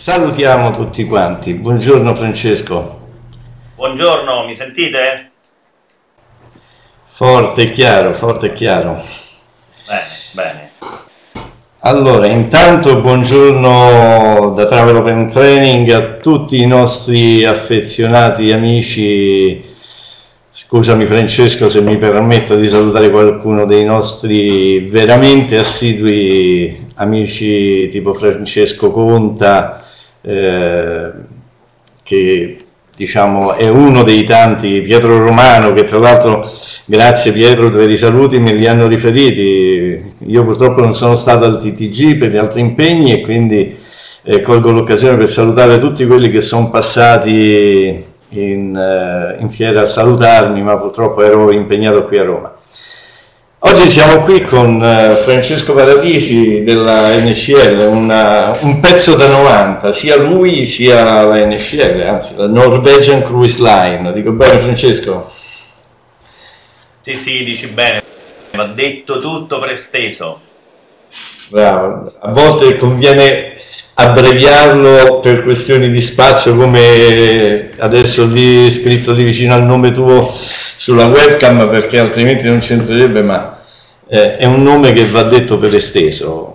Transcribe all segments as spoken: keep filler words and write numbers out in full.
Salutiamo tutti quanti. Buongiorno Francesco. Buongiorno, mi sentite? Forte e chiaro, forte e chiaro. Bene, bene. Allora, intanto buongiorno da Travel Open Training a tutti i nostri affezionati amici. Scusami Francesco se mi permetto di salutare qualcuno dei nostri veramente assidui amici tipo Francesco Conta, eh, che diciamo è uno dei tanti, Pietro Romano, che tra l'altro, grazie Pietro per i saluti, me li hanno riferiti. Io purtroppo non sono stato al T T G per gli altri impegni e quindi eh, colgo l'occasione per salutare tutti quelli che sono passati in, uh, in fiera a salutarmi, ma purtroppo ero impegnato qui a Roma. Oggi siamo qui con uh, Francesco Paradisi della N C L, una, un pezzo da novanta, sia lui sia la N C L, anzi la Norwegian Cruise Line. Dico bene Francesco? Sì, sì, dici bene, va detto tutto presteso. Bravo, a volte conviene abbreviarlo per questioni di spazio, come adesso lì scritto lì vicino al nome tuo sulla webcam, perché altrimenti non c'entrerebbe, ma eh, è un nome che va detto per esteso.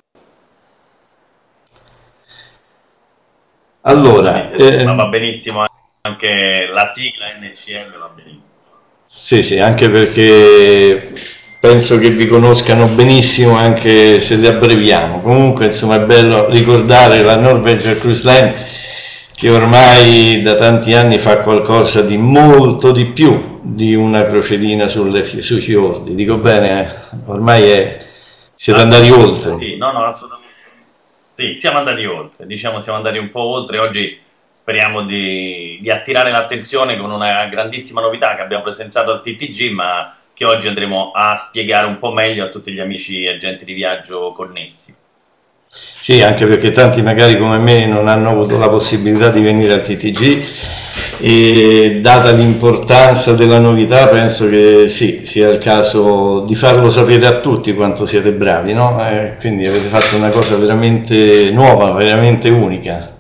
Allora, eh, ma va benissimo anche la sigla N C L, va benissimo. Sì, sì, anche perché penso che vi conoscano benissimo anche se li abbreviamo. Comunque insomma è bello ricordare la Norwegian Cruise Line, che ormai da tanti anni fa qualcosa di molto di più di una crocierina sulle, sui fiordi. Dico bene, eh? Ormai è, siete andati oltre. Sì, no, no, assolutamente. Sì, siamo andati oltre, diciamo siamo andati un po' oltre. Oggi speriamo di, di attirare l'attenzione con una grandissima novità che abbiamo presentato al T T G, ma che oggi andremo a spiegare un po' meglio a tutti gli amici agenti di viaggio connessi. Sì, anche perché tanti magari come me non hanno avuto la possibilità di venire al T T G e data l'importanza della novità penso che sì, sia il caso di farlo sapere a tutti quanto siete bravi, no? Eh, quindi avete fatto una cosa veramente nuova, veramente unica.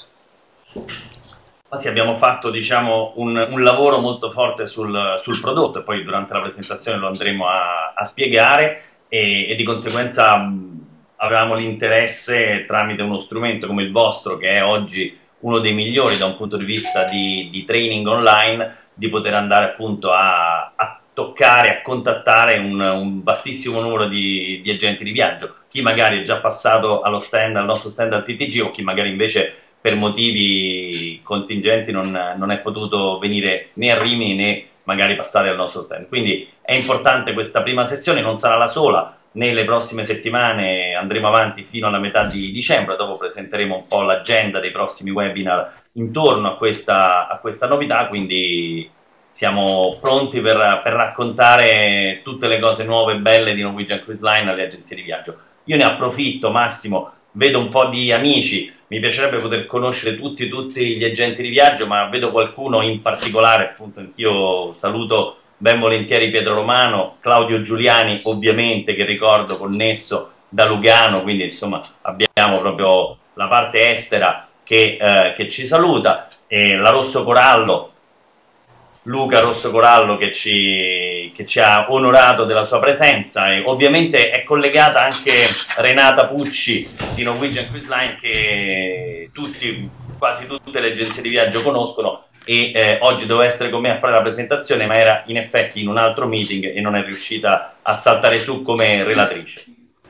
Sì, abbiamo fatto diciamo, un, un lavoro molto forte sul, sul prodotto e poi durante la presentazione lo andremo a, a spiegare e, e di conseguenza mh, avevamo l'interesse tramite uno strumento come il vostro, che è oggi uno dei migliori da un punto di vista di, di training online, di poter andare appunto a, a toccare, a contattare un, un vastissimo numero di, di agenti di viaggio, chi magari è già passato allo stand, al nostro stand al T T G o chi magari invece per motivi contingenti non, non è potuto venire né a Rimini né magari passare al nostro stand. Quindi è importante questa prima sessione, non sarà la sola, nelle prossime settimane andremo avanti fino alla metà di dicembre, dopo presenteremo un po' l'agenda dei prossimi webinar intorno a questa, a questa novità, quindi siamo pronti per, per raccontare tutte le cose nuove e belle di Norwegian Cruise Line alle agenzie di viaggio. Io ne approfitto, Massimo, vedo un po' di amici, mi piacerebbe poter conoscere tutti, tutti gli agenti di viaggio, ma vedo qualcuno in particolare, appunto anch'io saluto ben volentieri Pietro Romano, Claudio Giuliani ovviamente, che ricordo connesso da Lugano, quindi insomma abbiamo proprio la parte estera che, eh, che ci saluta, e la Rosso Corallo, Luca Rosso Corallo che ci, che ci ha onorato della sua presenza, e ovviamente è collegata anche Renata Pucci di Norwegian Cruise Line, che tutti, quasi tutte le agenzie di viaggio conoscono, e eh, oggi doveva essere con me a fare la presentazione, ma era in effetti in un altro meeting e non è riuscita a saltare su come relatrice.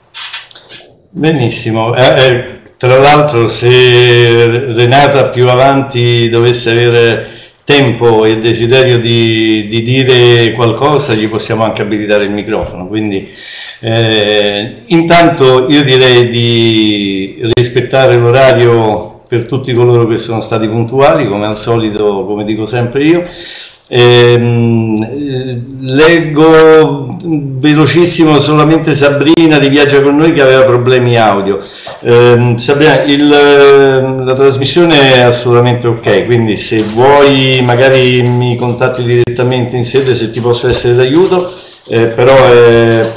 Benissimo, eh, eh, tra l'altro se Renata più avanti dovesse avere tempo e desiderio di, di dire qualcosa, gli possiamo anche abilitare il microfono, quindi eh, intanto io direi di rispettare l'orario per tutti coloro che sono stati puntuali, come al solito, come dico sempre io. Ehm, leggo velocissimo solamente Sabrina di Viaggia con noi che aveva problemi audio. Ehm, Sabrina, il, la trasmissione è assolutamente ok, quindi se vuoi magari mi contatti direttamente in sede se ti posso essere d'aiuto, eh, però è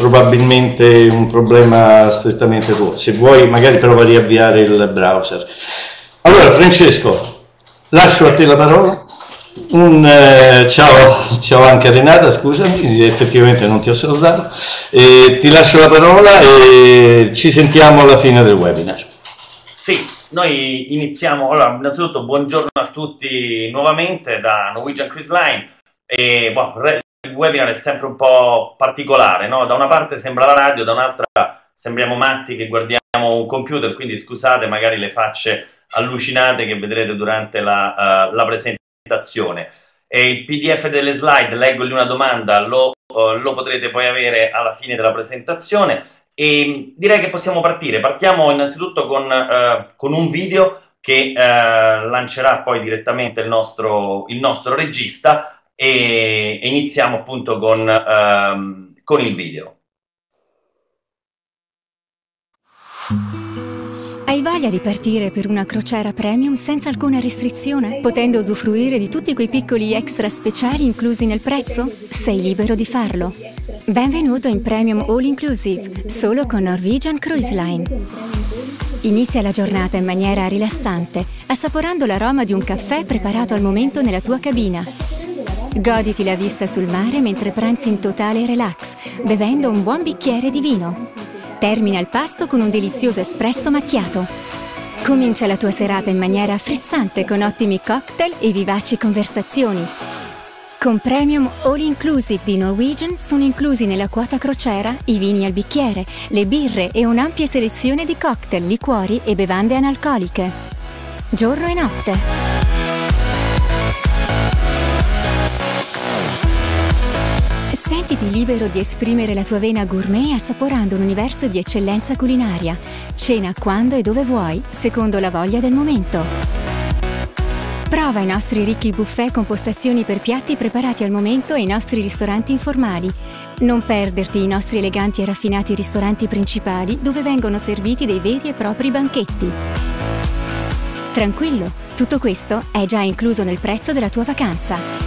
probabilmente un problema strettamente tuo. Se vuoi magari prova a riavviare il browser. Allora Francesco, lascio a te la parola. Un, eh, ciao, ciao anche a Renata, scusami, effettivamente non ti ho salutato. E ti lascio la parola e ci sentiamo alla fine del webinar. Sì, noi iniziamo. Allora, innanzitutto buongiorno a tutti nuovamente da Norwegian Cruise Line. E, boh, il webinar è sempre un po' particolare, no? Da una parte sembra la radio, da un'altra sembriamo matti che guardiamo un computer, quindi scusate magari le facce allucinate che vedrete durante la, uh, la presentazione. E il P D F delle slide, leggogli una domanda, lo, uh, lo potrete poi avere alla fine della presentazione. E direi che possiamo partire. Partiamo innanzitutto con, uh, con un video che uh, lancerà poi direttamente il nostro, il nostro regista e, e iniziamo appunto con, uh, con il video. Hai voglia di partire per una crociera premium senza alcuna restrizione, potendo usufruire di tutti quei piccoli extra speciali inclusi nel prezzo? Sei libero di farlo. Benvenuto in Premium All Inclusive, solo con Norwegian Cruise Line. Inizia la giornata in maniera rilassante, assaporando l'aroma di un caffè preparato al momento nella tua cabina. Goditi la vista sul mare mentre pranzi in totale relax, bevendo un buon bicchiere di vino. Termina il pasto con un delizioso espresso macchiato. Comincia la tua serata in maniera frizzante con ottimi cocktail e vivaci conversazioni. Con Premium All Inclusive di Norwegian sono inclusi nella quota crociera i vini al bicchiere, le birre e un'ampia selezione di cocktail, liquori e bevande analcoliche. Giorno e notte. Sentiti libero di esprimere la tua vena gourmet assaporando un universo di eccellenza culinaria. Cena quando e dove vuoi, secondo la voglia del momento. Prova i nostri ricchi buffet con postazioni per piatti preparati al momento e i nostri ristoranti informali. Non perderti i nostri eleganti e raffinati ristoranti principali dove vengono serviti dei veri e propri banchetti. Tranquillo, tutto questo è già incluso nel prezzo della tua vacanza.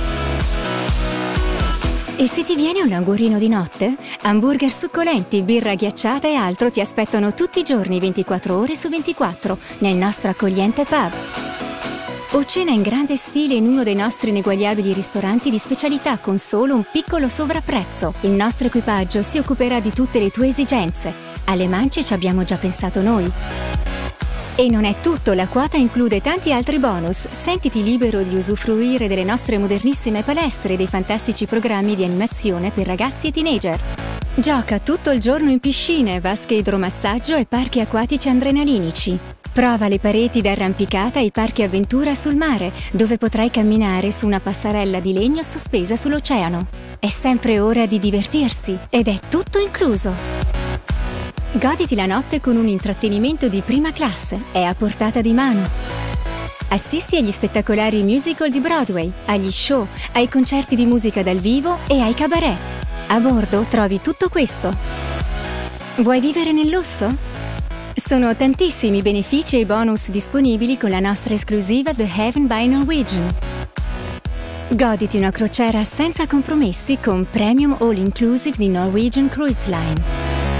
E se ti viene un languorino di notte? Hamburger succolenti, birra ghiacciata e altro ti aspettano tutti i giorni ventiquattro ore su ventiquattro nel nostro accogliente pub. O cena in grande stile in uno dei nostri ineguagliabili ristoranti di specialità con solo un piccolo sovrapprezzo. Il nostro equipaggio si occuperà di tutte le tue esigenze. Alle mance ci abbiamo già pensato noi. E non è tutto, la quota include tanti altri bonus. Sentiti libero di usufruire delle nostre modernissime palestre e dei fantastici programmi di animazione per ragazzi e teenager. Gioca tutto il giorno in piscine, vasche idromassaggio e parchi acquatici adrenalinici. Prova le pareti d'arrampicata e i parchi avventura sul mare, dove potrai camminare su una passerella di legno sospesa sull'oceano. È sempre ora di divertirsi ed è tutto incluso. Goditi la notte con un intrattenimento di prima classe, è a portata di mano. Assisti agli spettacolari musical di Broadway, agli show, ai concerti di musica dal vivo e ai cabaret. A bordo trovi tutto questo. Vuoi vivere nel lusso? Sono tantissimi i benefici e i bonus disponibili con la nostra esclusiva The Heaven by Norwegian. Goditi una crociera senza compromessi con Premium All Inclusive di Norwegian Cruise Line.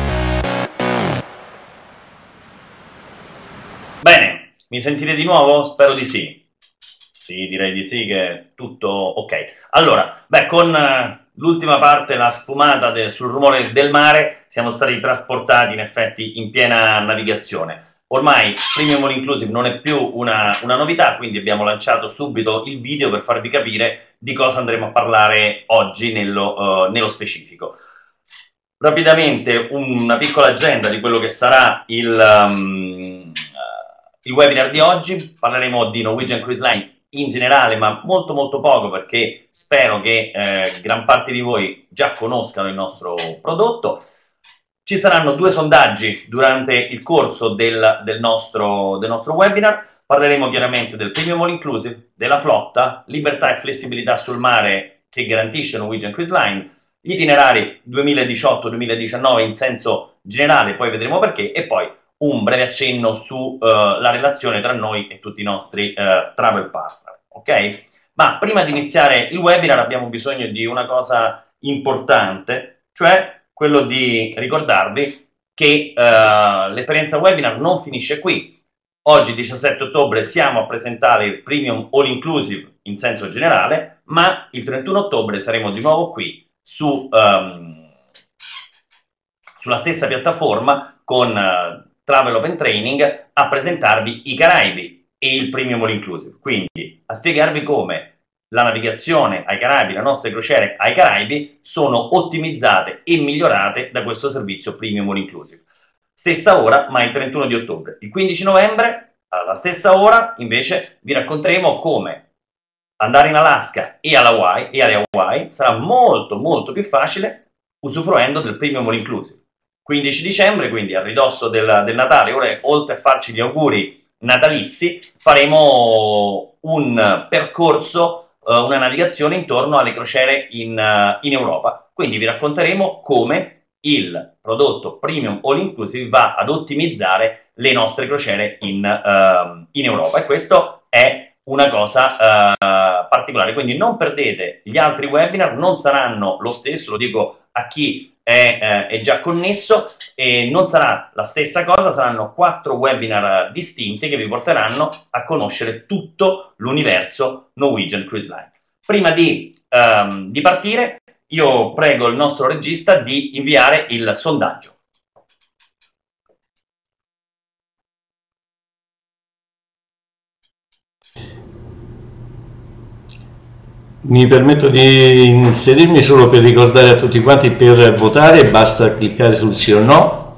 Bene, mi sentite di nuovo? Spero di sì. Sì, direi di sì, che è tutto ok. Allora, beh, con uh, l'ultima parte, la sfumata de- sul rumore del mare, siamo stati trasportati in effetti in piena navigazione. Ormai Premium All Inclusive non è più una, una novità, quindi abbiamo lanciato subito il video per farvi capire di cosa andremo a parlare oggi nello, uh, nello specifico. Rapidamente una piccola agenda di quello che sarà il... Um, Il webinar di oggi. Parleremo di Norwegian Cruise Line in generale, ma molto molto poco, perché spero che eh, gran parte di voi già conoscano il nostro prodotto. Ci saranno due sondaggi durante il corso del, del, nostro, del nostro webinar. Parleremo chiaramente del Premium All Inclusive, della flotta, libertà e flessibilità sul mare che garantisce Norwegian Cruise Line, gli itinerari duemiladiciotto duemiladiciannove in senso generale, poi vedremo perché, e poi un breve accenno sulla uh, relazione tra noi e tutti i nostri uh, travel partner, ok? Ma prima di iniziare il webinar abbiamo bisogno di una cosa importante, cioè quello di ricordarvi che uh, l'esperienza webinar non finisce qui. oggi diciassette ottobre siamo a presentare il Premium All Inclusive in senso generale, ma il trentuno ottobre saremo di nuovo qui su, um, sulla stessa piattaforma con uh, Travel Open Training a presentarvi i Caraibi e il Premium All Inclusive, quindi a spiegarvi come la navigazione ai Caraibi, le nostre crociere ai Caraibi sono ottimizzate e migliorate da questo servizio Premium All Inclusive. Stessa ora, ma il trentuno di ottobre. Il quindici novembre, alla stessa ora, invece, vi racconteremo come andare in Alaska e, alla Hawaii, e alle Hawaii sarà molto molto più facile usufruendo del Premium All Inclusive. quindici dicembre, quindi a ridosso del, del Natale, ora, oltre a farci gli auguri natalizi, faremo un percorso, uh, una navigazione intorno alle crociere in, uh, in Europa. Quindi vi racconteremo come il prodotto Premium All Inclusive va ad ottimizzare le nostre crociere in, uh, in Europa, e questo è una cosa uh, particolare. Quindi non perdete gli altri webinar, non saranno lo stesso, lo dico a chi è, eh, è già connesso, e non sarà la stessa cosa, saranno quattro webinar distinti che vi porteranno a conoscere tutto l'universo Norwegian Cruise Line. Prima di, um, di partire, io prego il nostro regista di inviare il sondaggio. Mi permetto di inserirmi solo per ricordare a tutti quanti per votare, basta cliccare sul sì o no.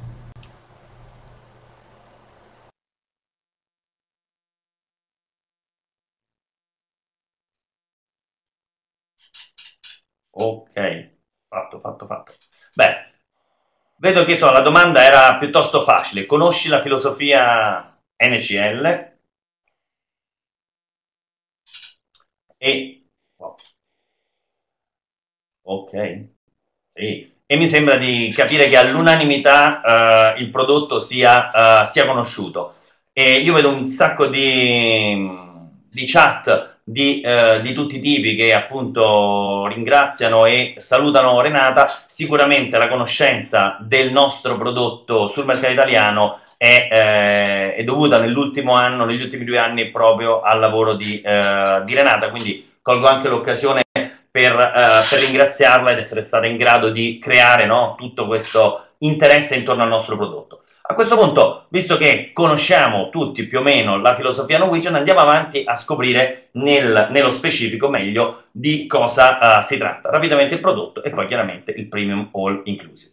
Ok, fatto, fatto, fatto. Beh, vedo che insomma, la domanda era piuttosto facile. Conosci la filosofia N C L? E... wow. Ok. Sì. E mi sembra di capire che all'unanimità uh, il prodotto sia, uh, sia conosciuto. E io vedo un sacco di, di chat Di, eh, di tutti i tipi che appunto ringraziano e salutano Renata. Sicuramente la conoscenza del nostro prodotto sul mercato italiano è, eh, è dovuta nell'ultimo anno, negli ultimi due anni, proprio al lavoro di, eh, di Renata, quindi colgo anche l'occasione per, eh, per ringraziarla ed essere stata in grado di creare, no, tutto questo interesse intorno al nostro prodotto. A questo punto, visto che conosciamo tutti più o meno la filosofia Norwegian, andiamo avanti a scoprire nel, nello specifico meglio di cosa uh, si tratta. Rapidamente il prodotto e poi chiaramente il Premium All Inclusive.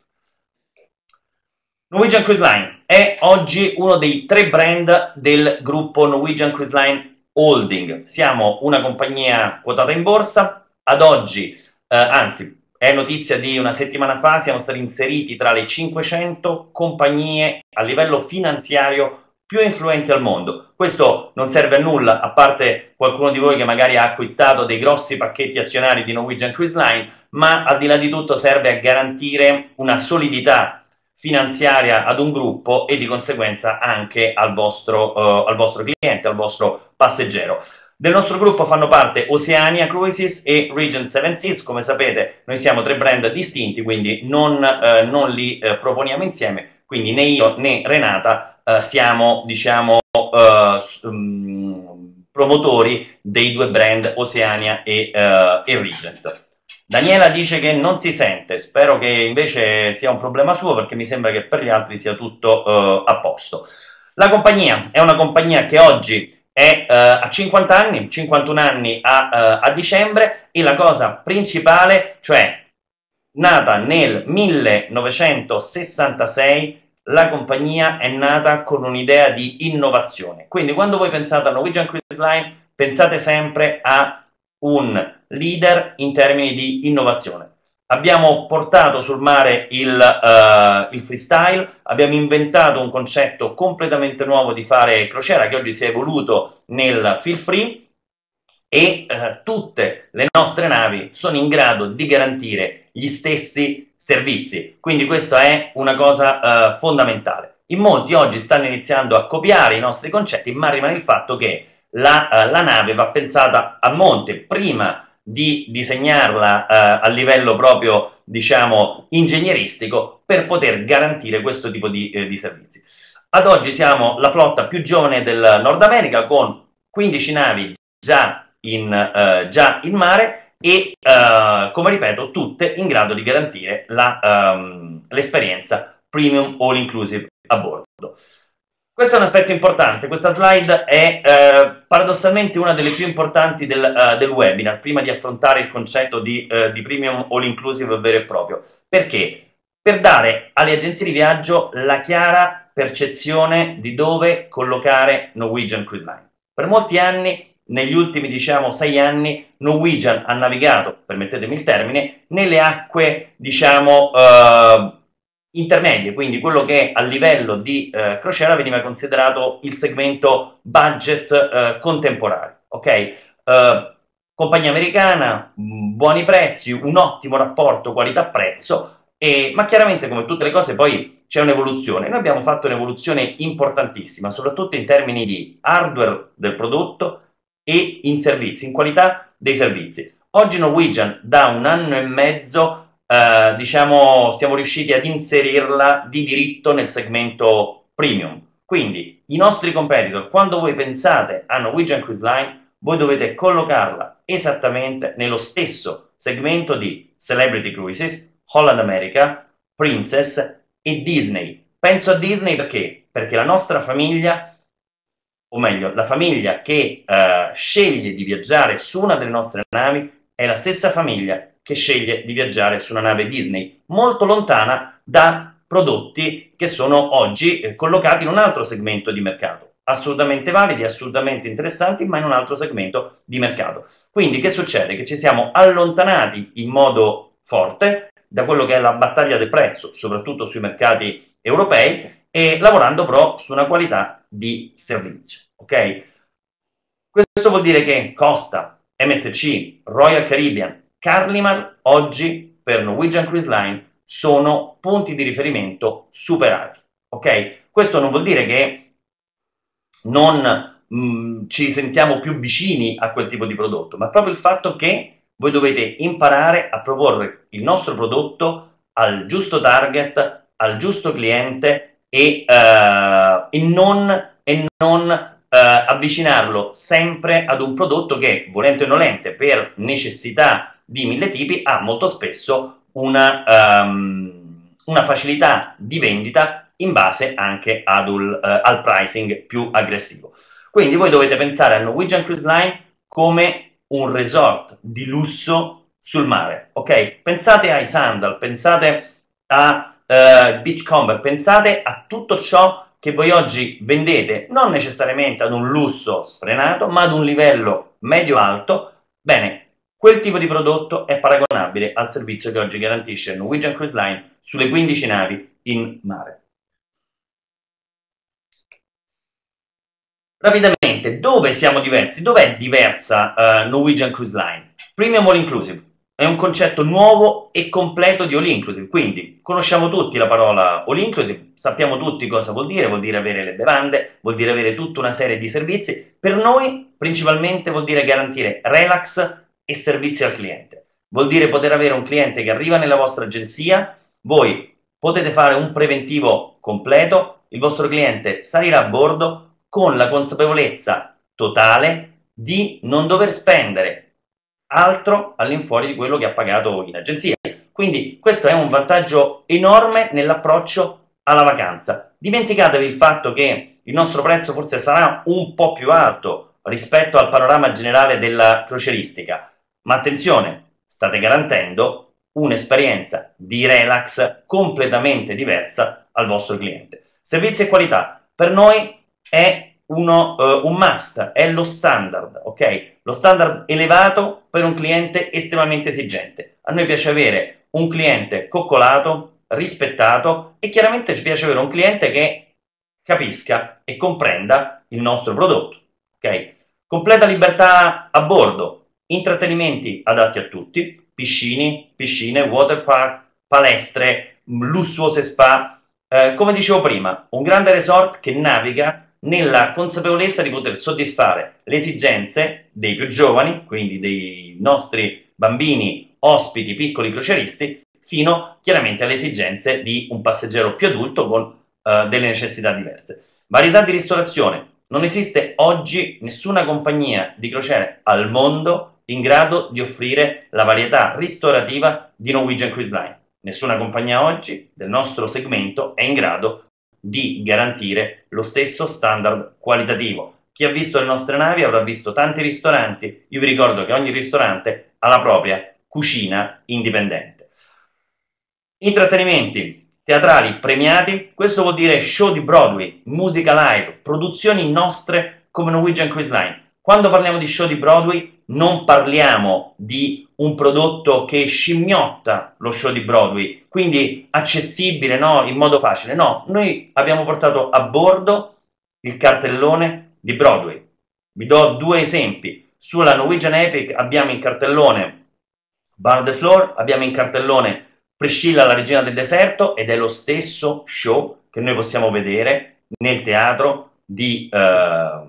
Norwegian Cruise Line è oggi uno dei tre brand del gruppo Norwegian Cruise Line Holding. Siamo una compagnia quotata in borsa, ad oggi, uh, anzi, è notizia di una settimana fa, siamo stati inseriti tra le cinquecento compagnie a livello finanziario più influenti al mondo. Questo non serve a nulla, a parte qualcuno di voi che magari ha acquistato dei grossi pacchetti azionari di Norwegian Cruise Line, ma al di là di tutto serve a garantire una solidità finanziaria ad un gruppo e di conseguenza anche al vostro, uh, al vostro cliente, al vostro passeggero. Del nostro gruppo fanno parte Oceania Cruises e Regent Seven Seas. Come sapete, noi siamo tre brand distinti, quindi non, eh, non li eh, proponiamo insieme, quindi né io né Renata eh, siamo, diciamo, eh, um, promotori dei due brand Oceania e, eh, e Regent. Daniela dice che non si sente, spero che invece sia un problema suo, perché mi sembra che per gli altri sia tutto eh, a posto. La compagnia è una compagnia che oggi è uh, a cinquanta anni, cinquantuno anni a, uh, a dicembre, e la cosa principale, cioè nata nel millenovecentosessantasei, la compagnia è nata con un'idea di innovazione. Quindi quando voi pensate a Norwegian Cruise Line, pensate sempre a un leader in termini di innovazione. Abbiamo portato sul mare il, uh, il freestyle, abbiamo inventato un concetto completamente nuovo di fare crociera che oggi si è evoluto nel feel free, e uh, tutte le nostre navi sono in grado di garantire gli stessi servizi. Quindi questa è una cosa uh, fondamentale. In molti oggi stanno iniziando a copiare i nostri concetti, ma rimane il fatto che la, uh, la nave va pensata a monte prima di disegnarla eh, a livello proprio, diciamo, ingegneristico, per poter garantire questo tipo di, eh, di servizi. Ad oggi siamo la flotta più giovane del Nord America, con quindici navi già in, uh, già in mare e, uh, come ripeto, tutte in grado di garantire um, l'esperienza premium all inclusive a bordo. Questo è un aspetto importante. Questa slide è uh, paradossalmente una delle più importanti del, uh, del webinar, prima di affrontare il concetto di, uh, di premium all inclusive vero e proprio. Perché? Per dare alle agenzie di viaggio la chiara percezione di dove collocare Norwegian Cruise Line. Per molti anni, negli ultimi diciamo sei anni, Norwegian ha navigato, permettetemi il termine, nelle acque diciamo uh, intermedie, quindi quello che a livello di uh, crociera veniva considerato il segmento budget uh, contemporaneo, ok? Uh, compagnia americana, buoni prezzi, un ottimo rapporto qualità-prezzo, e, ma chiaramente come tutte le cose poi c'è un'evoluzione. Noi abbiamo fatto un'evoluzione importantissima, soprattutto in termini di hardware del prodotto e in servizi, in qualità dei servizi. Oggi Norwegian da un anno e mezzo eh, diciamo siamo riusciti ad inserirla di diritto nel segmento premium. Quindi i nostri competitor, quando voi pensate a Norwegian Cruise Line, voi dovete collocarla esattamente nello stesso segmento di Celebrity Cruises, Holland America, Princess e Disney. Penso a Disney perché? Perché la nostra famiglia, o meglio, la famiglia che uh, sceglie di viaggiare su una delle nostre navi è la stessa famiglia che sceglie di viaggiare su una nave Disney, molto lontana da prodotti che sono oggi eh, collocati in un altro segmento di mercato, assolutamente validi, assolutamente interessanti, ma in un altro segmento di mercato. Quindi che succede? Che ci siamo allontanati in modo forte da quello che è la battaglia del prezzo, soprattutto sui mercati europei, e lavorando però su una qualità di servizio, ok? Questo vuol dire che Costa, M S C, Royal Caribbean, Carnival oggi per Norwegian Cruise Line sono punti di riferimento superati, ok? Questo non vuol dire che non mh, ci sentiamo più vicini a quel tipo di prodotto, ma proprio il fatto che voi dovete imparare a proporre il nostro prodotto al giusto target, al giusto cliente e, uh, e non, e non uh, avvicinarlo sempre ad un prodotto che, volente o nolente, per necessità di mille tipi, ha molto spesso una, um, una facilità di vendita in base anche ad un, uh, al pricing più aggressivo. Quindi voi dovete pensare a Norwegian Cruise Line come un resort di lusso sul mare, ok? Pensate ai sandal, pensate a uh, Beachcomber, pensate a tutto ciò che voi oggi vendete, non necessariamente ad un lusso sfrenato, ma ad un livello medio-alto. Bene, quel tipo di prodotto è paragonabile al servizio che oggi garantisce Norwegian Cruise Line sulle quindici navi in mare. Rapidamente, dove siamo diversi? Dov'è diversa uh, Norwegian Cruise Line? Premium All Inclusive è un concetto nuovo e completo di All Inclusive, quindi conosciamo tutti la parola All Inclusive, sappiamo tutti cosa vuol dire, vuol dire avere le bevande, vuol dire avere tutta una serie di servizi. Per noi principalmente vuol dire garantire relax e servizi al cliente, vuol dire poter avere un cliente che arriva nella vostra agenzia, voi potete fare un preventivo completo, il vostro cliente salirà a bordo con la consapevolezza totale di non dover spendere altro all'infuori di quello che ha pagato in agenzia. Quindi questo è un vantaggio enorme nell'approccio alla vacanza. Dimenticatevi il fatto che il nostro prezzo forse sarà un po' più alto rispetto al panorama generale della crocieristica, ma attenzione, state garantendo un'esperienza di relax completamente diversa al vostro cliente. Servizi e qualità per noi è uno, uh, un must, è lo standard, ok? Lo standard elevato per un cliente estremamente esigente. A noi piace avere un cliente coccolato, rispettato, e chiaramente ci piace avere un cliente che capisca e comprenda il nostro prodotto, ok? Completa libertà a bordo, intrattenimenti adatti a tutti, piscini, piscine, water park, palestre, lussuose spa, eh, come dicevo prima, un grande resort che naviga nella consapevolezza di poter soddisfare le esigenze dei più giovani, quindi dei nostri bambini, ospiti, piccoli crocieristi, fino chiaramente alle esigenze di un passeggero più adulto con uh, delle necessità diverse. Varietà di ristorazione. Non esiste oggi nessuna compagnia di crociere al mondo in grado di offrire la varietà ristorativa di Norwegian Cruise Line. Nessuna compagnia oggi del nostro segmento è in grado di garantire lo stesso standard qualitativo. Chi ha visto le nostre navi avrà visto tanti ristoranti. Io vi ricordo che ogni ristorante ha la propria cucina indipendente. Intrattenimenti teatrali premiati, questo vuol dire show di Broadway, musica live, produzioni nostre come Norwegian Cruise Line. Quando parliamo di show di Broadway non parliamo di un prodotto che scimmiotta lo show di Broadway, quindi accessibile, no, in modo facile. No, noi abbiamo portato a bordo il cartellone di Broadway. Vi do due esempi. Sulla Norwegian Epic abbiamo in cartellone Bar the Floor, abbiamo in cartellone Priscilla, la regina del deserto, ed è lo stesso show che noi possiamo vedere nel teatro di... Uh,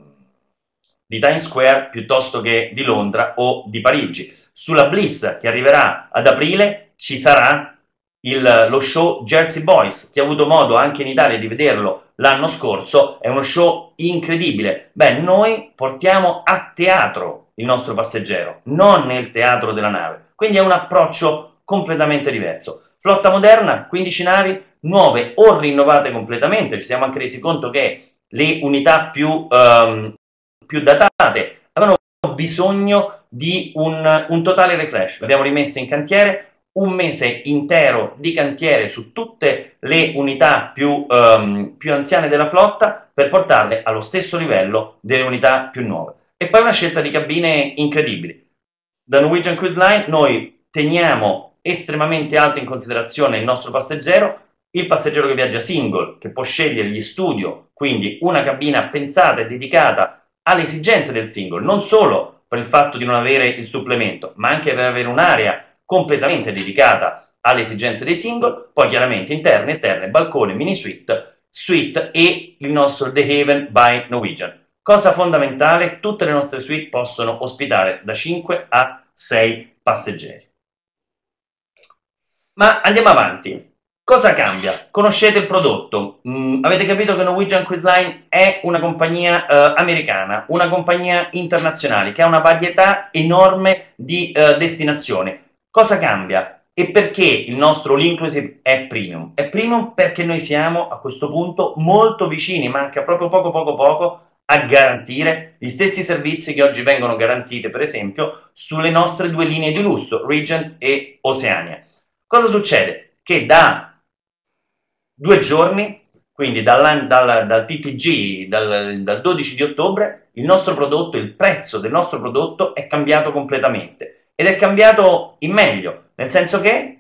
di Times Square piuttosto che di Londra o di Parigi. Sulla Bliss, che arriverà ad aprile, ci sarà il, lo show Jersey Boys. Chi ha avuto modo anche in Italia di vederlo l'anno scorso, è uno show incredibile. Beh, noi portiamo a teatro il nostro passeggero, non nel teatro della nave, quindi è un approccio completamente diverso. Flotta moderna, quindici navi, nuove o rinnovate completamente. Ci siamo anche resi conto che le unità più um, più datate avevano bisogno di un, un totale refresh. Le abbiamo rimesse in cantiere, un mese intero di cantiere su tutte le unità più, um, più anziane della flotta per portarle allo stesso livello delle unità più nuove. E poi una scelta di cabine incredibili. Da Norwegian Cruise Line noi teniamo estremamente alto in considerazione il nostro passeggero, il passeggero che viaggia single, che può scegliere gli studio, quindi una cabina pensata e dedicata alle esigenze del single, non solo per il fatto di non avere il supplemento, ma anche per avere un'area completamente dedicata alle esigenze dei single, poi chiaramente interne, esterne, balcone, mini suite, suite e il nostro The Haven by Norwegian. Cosa fondamentale, tutte le nostre suite possono ospitare da cinque a sei passeggeri. Ma andiamo avanti. Cosa cambia? Conoscete il prodotto, mm, avete capito che Norwegian Cruise Line è una compagnia eh, americana, una compagnia internazionale che ha una varietà enorme di eh, destinazioni. Cosa cambia? E perché il nostro all inclusive è premium? È premium perché noi siamo a questo punto molto vicini, manca proprio poco poco poco, a garantire gli stessi servizi che oggi vengono garantiti, per esempio, sulle nostre due linee di lusso, Regent e Oceania. Cosa succede? Che da due giorni, quindi dal, dal, dal T T G, dal, dal dodici di ottobre, il nostro prodotto, il prezzo del nostro prodotto è cambiato completamente. Ed è cambiato in meglio, nel senso che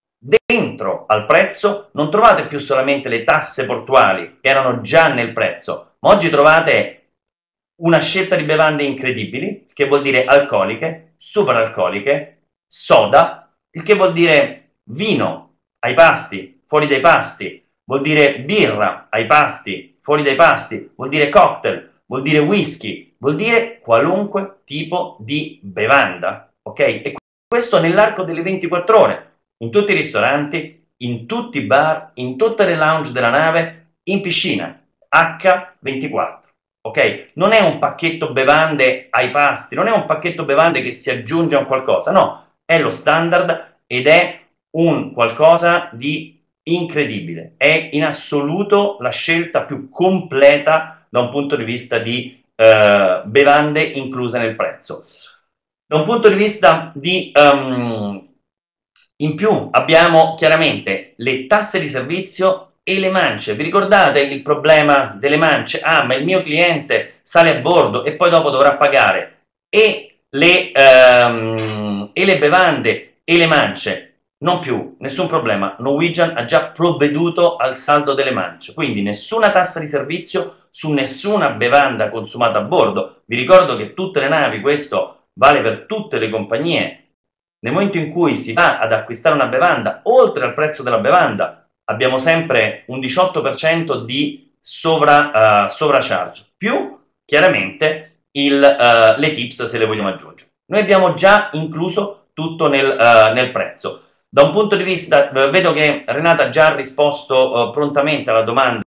dentro al prezzo non trovate più solamente le tasse portuali, che erano già nel prezzo, ma oggi trovate una scelta di bevande incredibili, che vuol dire alcoliche, superalcoliche, soda, il che vuol dire vino ai pasti, fuori dai pasti, vuol dire birra ai pasti, fuori dai pasti, vuol dire cocktail, vuol dire whisky, vuol dire qualunque tipo di bevanda, ok? E questo nell'arco delle ventiquattro ore, in tutti i ristoranti, in tutti i bar, in tutte le lounge della nave, in piscina, acca ventiquattro, ok? Non è un pacchetto bevande ai pasti, non è un pacchetto bevande che si aggiunge a un qualcosa, no, è lo standard ed è un qualcosa di incredibile, è in assoluto la scelta più completa da un punto di vista di uh, bevande incluse nel prezzo. Da un punto di vista di um, in più abbiamo chiaramente le tasse di servizio e le mance. Vi ricordate il problema delle mance? Ah, ma il mio cliente sale a bordo e poi dopo dovrà pagare e le, um, e le bevande e le mance. Non più, nessun problema, Norwegian ha già provveduto al saldo delle mance, quindi nessuna tassa di servizio su nessuna bevanda consumata a bordo. Vi ricordo che tutte le navi, questo vale per tutte le compagnie, nel momento in cui si va ad acquistare una bevanda, oltre al prezzo della bevanda, abbiamo sempre un diciotto per cento di sovra, uh, sovracharge, più chiaramente il, uh, le tips se le vogliamo aggiungere. Noi abbiamo già incluso tutto nel, uh, nel prezzo. Da un punto di vista, vedo che Renata ha già risposto uh, prontamente alla domanda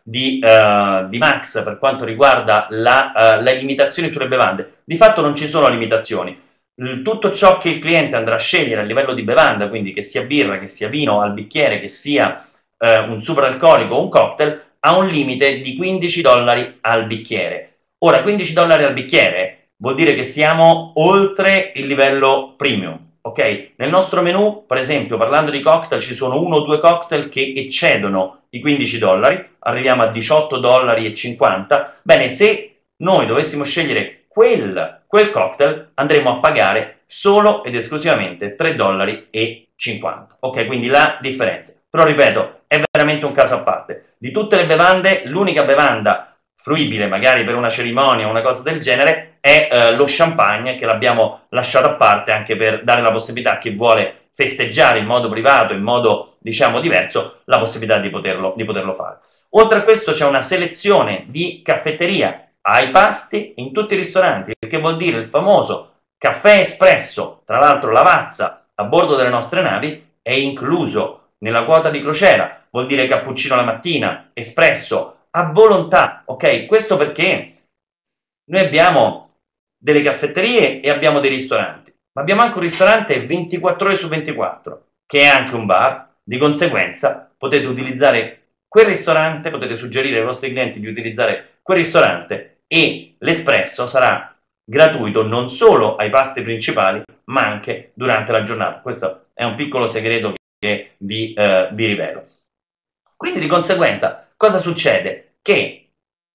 di, uh, di Max per quanto riguarda la, uh, le limitazioni sulle bevande. Di fatto non ci sono limitazioni. Tutto ciò che il cliente andrà a scegliere a livello di bevanda, quindi che sia birra, che sia vino al bicchiere, che sia eh, un superalcolico o un cocktail, ha un limite di quindici dollari al bicchiere. Ora, quindici dollari al bicchiere vuol dire che siamo oltre il livello premium, ok? Nel nostro menu, per esempio, parlando di cocktail, ci sono uno o due cocktail che eccedono i quindici dollari, arriviamo a diciotto dollari e cinquanta. Bene, se noi dovessimo scegliere Quel, quel cocktail andremo a pagare solo ed esclusivamente tre dollari e cinquanta. Ok, quindi la differenza. Però ripeto, è veramente un caso a parte. Di tutte le bevande, l'unica bevanda fruibile magari per una cerimonia o una cosa del genere è eh, lo champagne, che l'abbiamo lasciato a parte anche per dare la possibilità a chi vuole festeggiare in modo privato, in modo diciamo diverso, la possibilità di poterlo, di poterlo fare. Oltre a questo c'è una selezione di caffetteria ai pasti in tutti i ristoranti, il che vuol dire il famoso caffè espresso, tra l'altro Lavazza, a bordo delle nostre navi, è incluso nella quota di crociera, vuol dire cappuccino la mattina, espresso, a volontà, ok? Questo perché noi abbiamo delle caffetterie e abbiamo dei ristoranti, ma abbiamo anche un ristorante ventiquattro ore su ventiquattro, che è anche un bar, di conseguenza potete utilizzare quel ristorante, potete suggerire ai vostri clienti di utilizzare quel ristorante e l'espresso sarà gratuito non solo ai pasti principali, ma anche durante la giornata. Questo è un piccolo segreto che vi, eh, vi rivelo. Quindi di conseguenza cosa succede? Che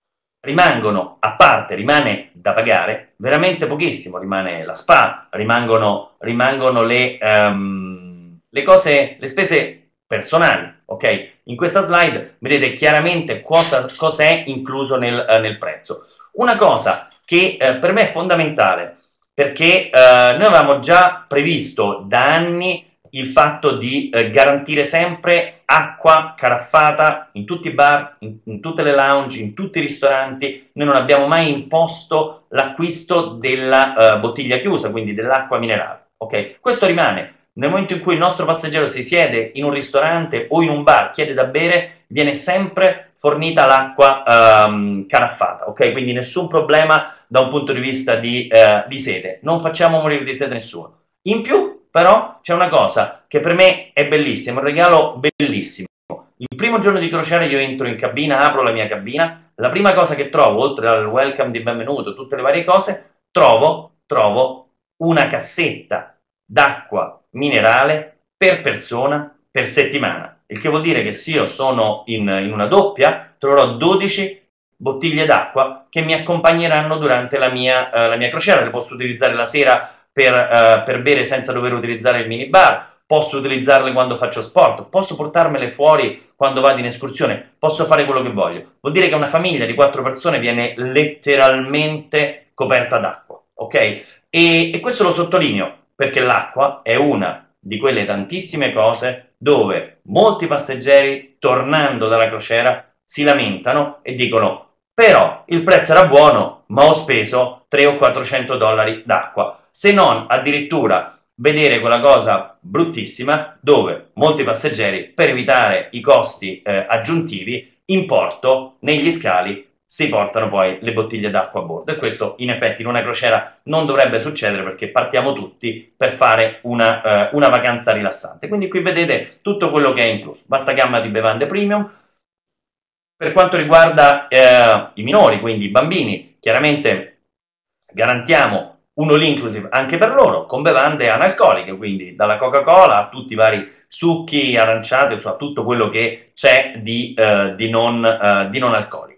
rimangono a parte, rimane da pagare veramente pochissimo, rimane la spa, rimangono, rimangono le, um, le cose, le spese personali, ok? In questa slide vedete chiaramente cosa cos'è incluso nel, uh, nel prezzo. Una cosa che uh, per me è fondamentale, perché uh, noi avevamo già previsto da anni il fatto di uh, garantire sempre acqua caraffata in tutti i bar, in, in tutte le lounge, in tutti i ristoranti. Noi non abbiamo mai imposto l'acquisto della uh, bottiglia chiusa, quindi dell'acqua minerale, ok? Questo rimane. Nel momento in cui il nostro passeggero si siede in un ristorante o in un bar, chiede da bere, viene sempre fornita l'acqua um, caraffata, ok? Quindi nessun problema da un punto di vista di, uh, di sete. Non facciamo morire di sete nessuno. In più, però, c'è una cosa che per me è bellissima, un regalo bellissimo. Il primo giorno di crociera io entro in cabina, apro la mia cabina, la prima cosa che trovo, oltre al welcome di benvenuto, tutte le varie cose, trovo, trovo una cassetta d'acqua minerale per persona per settimana, il che vuol dire che se io sono in, in una doppia troverò dodici bottiglie d'acqua che mi accompagneranno durante la mia, uh, la mia crociera. Le posso utilizzare la sera per, uh, per bere senza dover utilizzare il minibar, posso utilizzarle quando faccio sport, posso portarmele fuori quando vado in escursione, posso fare quello che voglio. Vuol dire che una famiglia di quattro persone viene letteralmente coperta d'acqua, ok? E, e questo lo sottolineo perché l'acqua è una di quelle tantissime cose dove molti passeggeri, tornando dalla crociera, si lamentano e dicono: però il prezzo era buono, ma ho speso trecento o quattrocento dollari d'acqua. Se non addirittura vedere quella cosa bruttissima dove molti passeggeri, per evitare i costi eh, aggiuntivi, in porto, negli scali, si portano poi le bottiglie d'acqua a bordo. E questo in effetti in una crociera non dovrebbe succedere, perché partiamo tutti per fare una, uh, una vacanza rilassante. Quindi qui vedete tutto quello che è incluso, vasta gamma di bevande premium. Per quanto riguarda uh, i minori, quindi i bambini, chiaramente garantiamo un all inclusive anche per loro, con bevande analcoliche, quindi dalla Coca-Cola a tutti i vari succhi, aranciate, cioè tutto quello che c'è di, uh, di, non, uh, di non alcolico.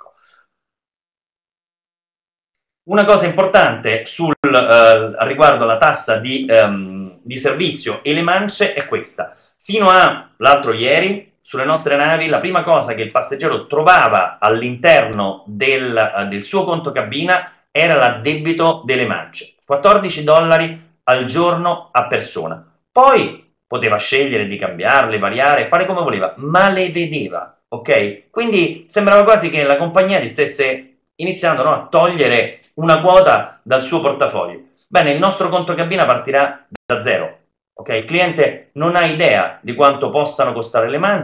Una cosa importante sul, uh, riguardo alla tassa di, um, di servizio e le mance è questa. Fino all'altro ieri, sulle nostre navi, la prima cosa che il passeggero trovava all'interno del, uh, del suo conto cabina era l'addebito delle mance, quattordici dollari al giorno a persona. Poi poteva scegliere di cambiarle, variare, fare come voleva, ma le vedeva, ok? Quindi sembrava quasi che la compagnia gli stesse iniziando, no, a togliere una quota dal suo portafoglio. Bene, il nostro conto cabina partirà da zero, ok? Il cliente non ha idea di quanto possano costare le mance,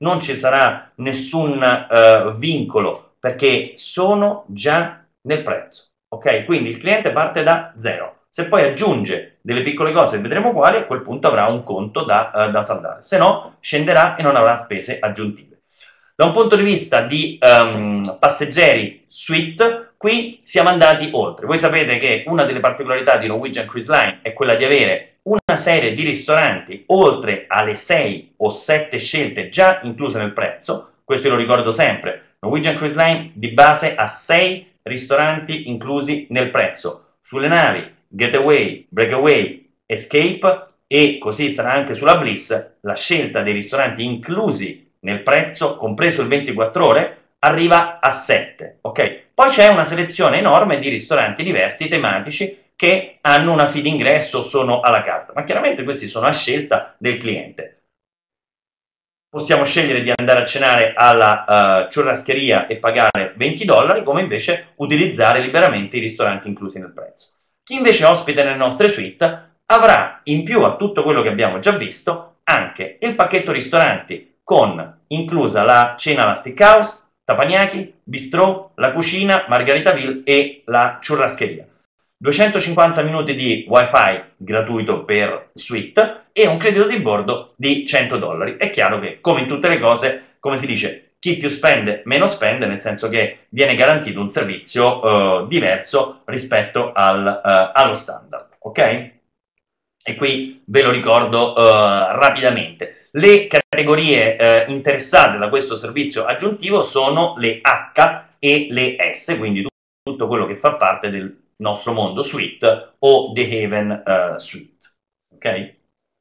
non ci sarà nessun eh, vincolo, perché sono già nel prezzo, ok? Quindi il cliente parte da zero. Se poi aggiunge delle piccole cose, vedremo quali, a quel punto avrà un conto da, uh, da saldare, se no scenderà e non avrà spese aggiuntive. Da un punto di vista di um, passeggeri suite, qui siamo andati oltre. Voi sapete che una delle particolarità di Norwegian Cruise Line è quella di avere una serie di ristoranti oltre alle sei o sette scelte già incluse nel prezzo. Questo io lo ricordo sempre. Norwegian Cruise Line di base ha sei ristoranti inclusi nel prezzo. Sulle navi Getaway, Breakaway, Escape, e così sarà anche sulla Bliss, la scelta dei ristoranti inclusi nel prezzo, compreso il ventiquattro ore, arriva a sette, ok? Poi c'è una selezione enorme di ristoranti diversi, tematici, che hanno una fee d'ingresso, sono alla carta, ma chiaramente questi sono a scelta del cliente. Possiamo scegliere di andare a cenare alla uh, ciurrascheria e pagare venti dollari, come invece utilizzare liberamente i ristoranti inclusi nel prezzo. Chi invece ospita nelle nostre suite avrà, in più a tutto quello che abbiamo già visto, anche il pacchetto ristoranti con inclusa la cena alla steakhouse, Teppanyaki, bistrò, la cucina, Margaritaville e la ciurrascheria. duecentocinquanta minuti di wifi gratuito per suite e un credito di bordo di cento dollari. È chiaro che, come in tutte le cose, come si dice, chi più spende meno spende, nel senso che viene garantito un servizio uh, diverso rispetto al, uh, allo standard, ok? E qui ve lo ricordo uh, rapidamente. Le categorie uh, interessate da questo servizio aggiuntivo sono le H e le S, quindi tutto quello che fa parte del nostro mondo suite o The Haven uh, Suite, ok?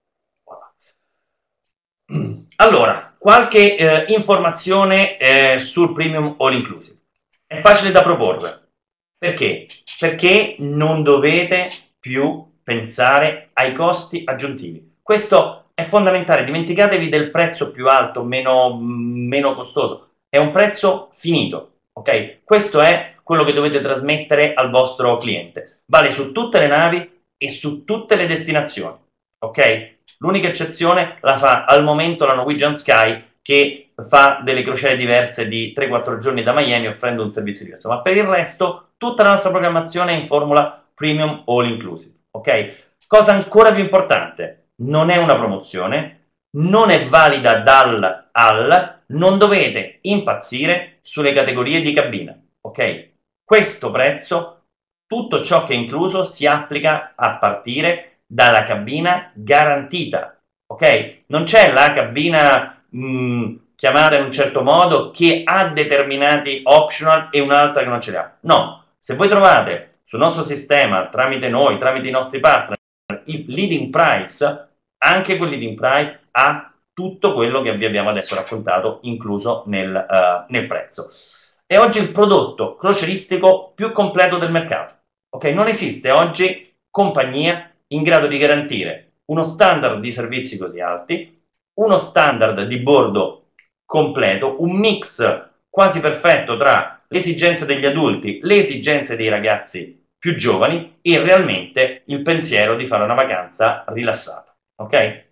Allora, qualche eh, informazione eh, sul Premium All Inclusive. È facile da proporre. Perché? Perché non dovete più pensare ai costi aggiuntivi. Questo è fondamentale. Dimenticatevi del prezzo più alto, meno, meno costoso. È un prezzo finito, ok? Questo è quello che dovete trasmettere al vostro cliente. Vale su tutte le navi e su tutte le destinazioni, ok? L'unica eccezione la fa al momento la Norwegian Sky, che fa delle crociere diverse di tre quattro giorni da Miami offrendo un servizio diverso, ma per il resto tutta la nostra programmazione è in formula Premium All Inclusive, ok? Cosa ancora più importante, non è una promozione, non è valida dal al, non dovete impazzire sulle categorie di cabina, ok? Questo prezzo, tutto ciò che è incluso, si applica a partire dalla cabina garantita, ok? Non c'è la cabina mh, chiamata in un certo modo che ha determinati optional e un'altra che non ce li ha. No, se voi trovate sul nostro sistema, tramite noi, tramite i nostri partner, il leading price, anche quel leading price ha tutto quello che vi abbiamo adesso raccontato incluso nel, uh, nel prezzo. È oggi il prodotto crocieristico più completo del mercato, ok? Non esiste oggi compagnia in grado di garantire uno standard di servizi così alti, uno standard di bordo completo, un mix quasi perfetto tra le esigenze degli adulti, le esigenze dei ragazzi più giovani e realmente il pensiero di fare una vacanza rilassata, ok?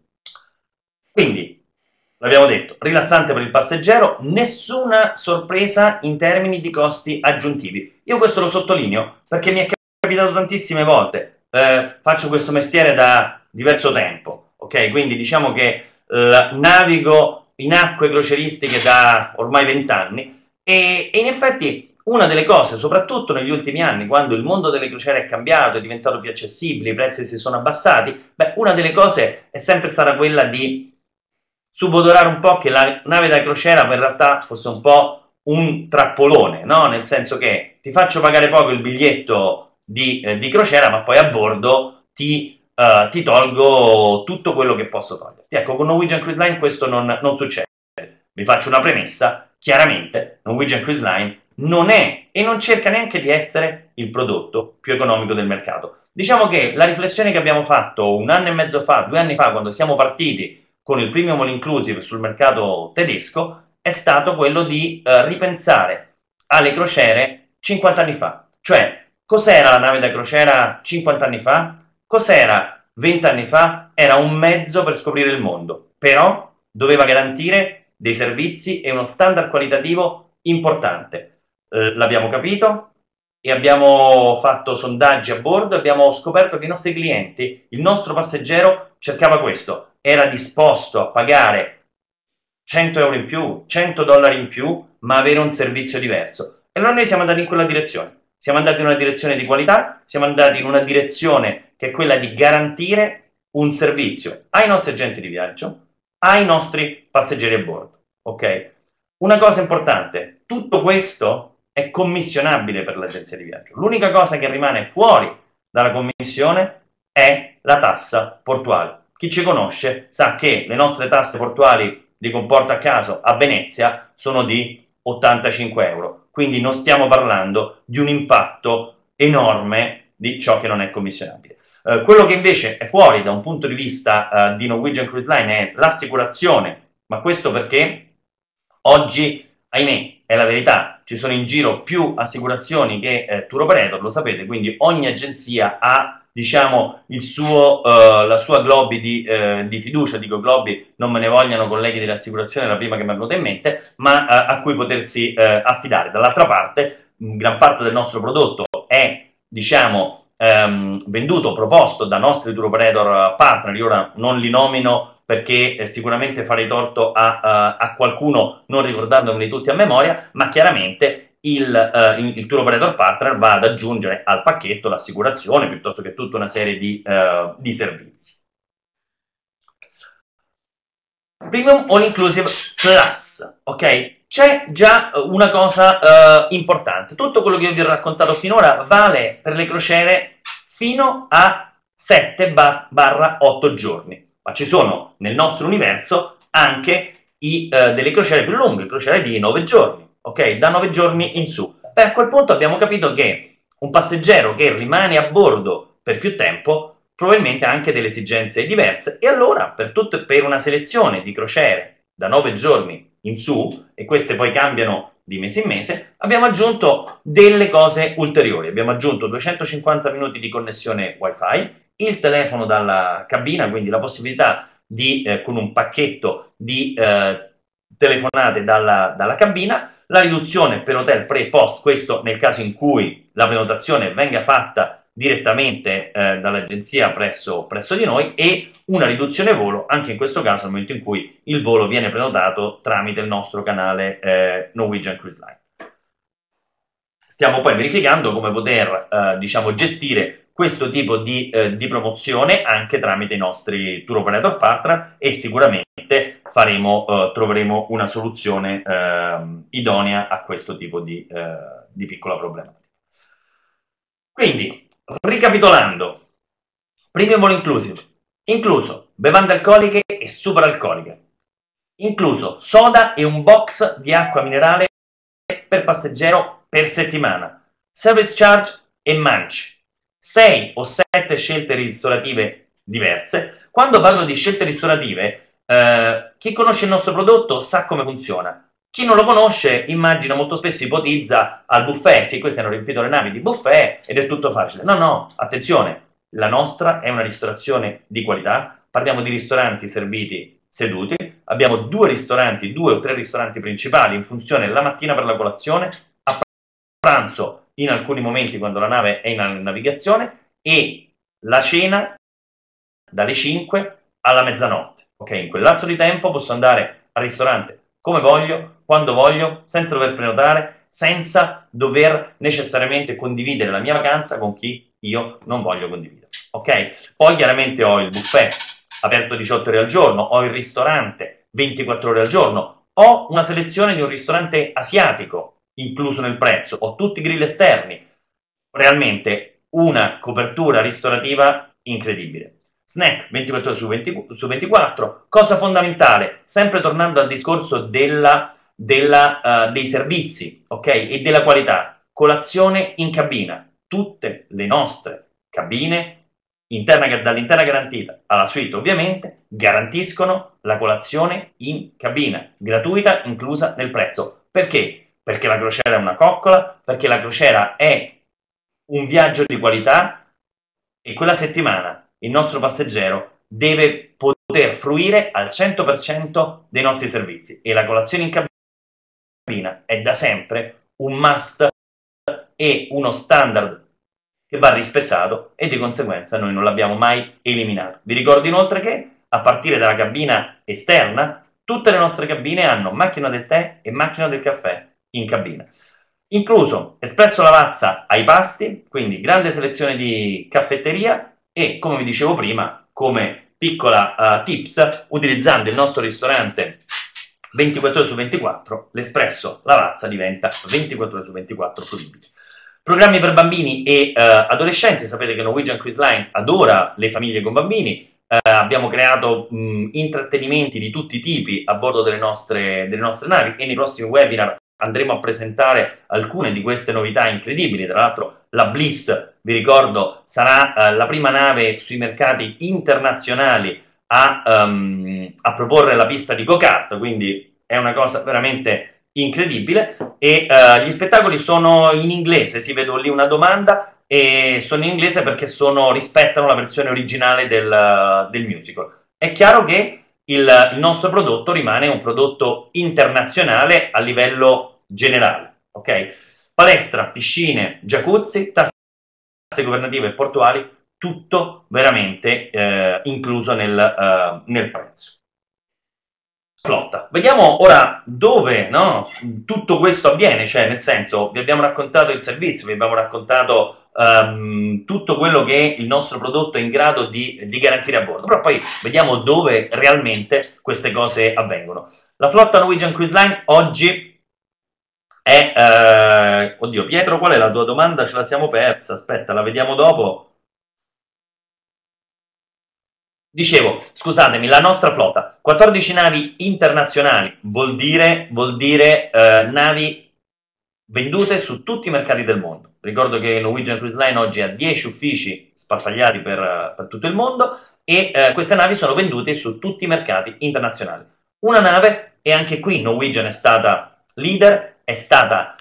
Quindi, l'abbiamo detto, rilassante per il passeggero, nessuna sorpresa in termini di costi aggiuntivi. Io questo lo sottolineo perché mi è capitato tantissime volte. Eh, faccio questo mestiere da diverso tempo, ok? Quindi diciamo che eh, navigo in acque crocieristiche da ormai vent'anni e, e in effetti una delle cose, soprattutto negli ultimi anni, quando il mondo delle crociere è cambiato, è diventato più accessibile, i prezzi si sono abbassati, beh, una delle cose è sempre stata quella di subodorare un po' che la nave da crociera in realtà fosse un po' un trappolone, no? Nel senso che ti faccio pagare poco il biglietto Di, eh, di crociera, ma poi a bordo ti, uh, ti tolgo tutto quello che posso toglierti. Ecco, con Norwegian Cruise Line questo non, non succede. Vi faccio una premessa, chiaramente Norwegian Cruise Line non è e non cerca neanche di essere il prodotto più economico del mercato. Diciamo che la riflessione che abbiamo fatto un anno e mezzo fa, due anni fa, quando siamo partiti con il Premium All Inclusive sul mercato tedesco, è stato quello di uh, ripensare alle crociere cinquanta anni fa, cioè cos'era la nave da crociera cinquanta anni fa? Cos'era venti anni fa? Era un mezzo per scoprire il mondo, però doveva garantire dei servizi e uno standard qualitativo importante. Eh, l'abbiamo capito e abbiamo fatto sondaggi a bordo e abbiamo scoperto che i nostri clienti, il nostro passeggero cercava questo, era disposto a pagare cento euro in più, cento dollari in più, ma avere un servizio diverso. E allora noi siamo andati in quella direzione. Siamo andati in una direzione di qualità, siamo andati in una direzione che è quella di garantire un servizio ai nostri agenti di viaggio, ai nostri passeggeri a bordo. Ok? Una cosa importante, tutto questo è commissionabile per l'agenzia di viaggio. L'unica cosa che rimane fuori dalla commissione è la tassa portuale. Chi ci conosce sa che le nostre tasse portuali di Comporta a Caso a Venezia sono di ottantacinque euro, quindi non stiamo parlando di un impatto enorme di ciò che non è commissionabile. Eh, quello che invece è fuori da un punto di vista eh, di Norwegian Cruise Line è l'assicurazione, ma questo perché oggi, ahimè, è la verità, ci sono in giro più assicurazioni che eh, tour operator, lo sapete, quindi ogni agenzia ha, diciamo, il suo, uh, la sua Globi di, uh, di fiducia. Dico Globi, non me ne vogliano colleghi dell'assicurazione, la prima che mi è venuta in mente, ma uh, a cui potersi uh, affidare. Dall'altra parte, gran parte del nostro prodotto è, diciamo, um, venduto, proposto da nostri tour operator partner. Io ora non li nomino perché eh, sicuramente farei torto a, a, a qualcuno non ricordandomeli tutti a memoria, ma chiaramente Il, uh, il tour operator partner va ad aggiungere al pacchetto l'assicurazione piuttosto che tutta una serie di, uh, di servizi. Premium All Inclusive Plus, ok? C'è già una cosa uh, importante. Tutto quello che io vi ho raccontato finora vale per le crociere fino a sette otto giorni, ma ci sono nel nostro universo anche i, uh, delle crociere più lunghe, crociere di nove giorni. Ok, da nove giorni in su. Beh, a quel punto abbiamo capito che un passeggero che rimane a bordo per più tempo probabilmente ha anche delle esigenze diverse, e allora per, tutto, per una selezione di crociere da nove giorni in su, e queste poi cambiano di mese in mese, abbiamo aggiunto delle cose ulteriori. Abbiamo aggiunto duecentocinquanta minuti di connessione wifi, il telefono dalla cabina, quindi la possibilità di, eh, con un pacchetto di eh, telefonate dalla, dalla cabina, la riduzione per hotel pre e post, questo nel caso in cui la prenotazione venga fatta direttamente eh, dall'agenzia presso, presso di noi, e una riduzione volo anche in questo caso nel momento in cui il volo viene prenotato tramite il nostro canale eh, Norwegian Cruise Line. Stiamo poi verificando come poter eh, diciamo, gestire questo tipo di, eh, di promozione anche tramite i nostri tour operator partner, e sicuramente faremo, eh, troveremo una soluzione eh, idonea a questo tipo di, eh, di piccola problematica. Quindi, ricapitolando, Premium All Inclusive, incluso bevande alcoliche e superalcoliche, incluso soda e un box di acqua minerale per passeggero per settimana, service charge e munch, sei o sette scelte ristorative diverse. Quando parlo di scelte ristorative, eh, chi conosce il nostro prodotto sa come funziona. Chi non lo conosce, immagina, molto spesso ipotizza al buffet. Sì, questi hanno riempito le navi di buffet ed è tutto facile. No, no, attenzione, la nostra è una ristorazione di qualità. Parliamo di ristoranti serviti seduti. Abbiamo due ristoranti, due o tre ristoranti principali in funzione la mattina per la colazione, a pranzo in alcuni momenti quando la nave è in navigazione, e la cena dalle cinque alla mezzanotte. Ok, in quel lasso di tempo posso andare al ristorante come voglio, quando voglio, senza dover prenotare, senza dover necessariamente condividere la mia vacanza con chi io non voglio condividere. Ok? Poi chiaramente ho il buffet aperto diciotto ore al giorno, ho il ristorante ventiquattro ore al giorno, ho una selezione di un ristorante asiatico incluso nel prezzo, ho tutti i grill esterni, realmente una copertura ristorativa incredibile. Snack ventiquattro ore su, venti, su ventiquattro, cosa fondamentale, sempre tornando al discorso della, della, uh, dei servizi, ok, e della qualità, colazione in cabina, tutte le nostre cabine, interna, dall'interna garantita alla suite ovviamente, garantiscono la colazione in cabina, gratuita, inclusa nel prezzo. Perché? Perché la crociera è una coccola, perché la crociera è un viaggio di qualità, e quella settimana il nostro passeggero deve poter poter fruire al cento per cento dei nostri servizi, e la colazione in cabina è da sempre un must e uno standard che va rispettato, e di conseguenza noi non l'abbiamo mai eliminato. Vi ricordo inoltre che a partire dalla cabina esterna tutte le nostre cabine hanno macchina del tè e macchina del caffè in cabina, incluso espresso Lavazza ai pasti, quindi grande selezione di caffetteria, e come vi dicevo prima, come piccola uh, tips, utilizzando il nostro ristorante ventiquattro ore su ventiquattro, l'espresso Lavazza diventa ventiquattro ore su ventiquattro fruibile. Programmi per bambini e uh, adolescenti. Sapete che Norwegian Cruise Line adora le famiglie con bambini. Uh, abbiamo creato mh, intrattenimenti di tutti i tipi a bordo delle nostre, delle nostre navi, e nei prossimi webinar andremo a presentare alcune di queste novità incredibili. Tra l'altro la Bliss, vi ricordo, sarà uh, la prima nave sui mercati internazionali a, um, a proporre la pista di go-kart, quindi è una cosa veramente incredibile. E uh, gli spettacoli sono in inglese, si vede lì una domanda, e sono in inglese perché sono, rispettano la versione originale del, del musical. È chiaro che il, il nostro prodotto rimane un prodotto internazionale a livello generale, ok? Palestra, piscine, jacuzzi, tasse governative e portuali, tutto veramente eh, incluso nel, uh, nel prezzo. Flotta. Vediamo ora dove, no, tutto questo avviene, cioè nel senso, vi abbiamo raccontato il servizio, vi abbiamo raccontato um, tutto quello che il nostro prodotto è in grado di, di garantire a bordo, però poi vediamo dove realmente queste cose avvengono. La flotta Norwegian Cruise Line oggi è... Eh, oddio, Pietro, qual è la tua domanda? Ce la siamo persa, aspetta, la vediamo dopo. Dicevo, scusatemi, la nostra flotta, quattordici navi internazionali, vuol dire, vuol dire eh, navi vendute su tutti i mercati del mondo. Ricordo che Norwegian Cruise Line oggi ha dieci uffici sparpagliati per, per tutto il mondo, e eh, queste navi sono vendute su tutti i mercati internazionali. Una nave, e anche qui Norwegian è stata leader, è stata,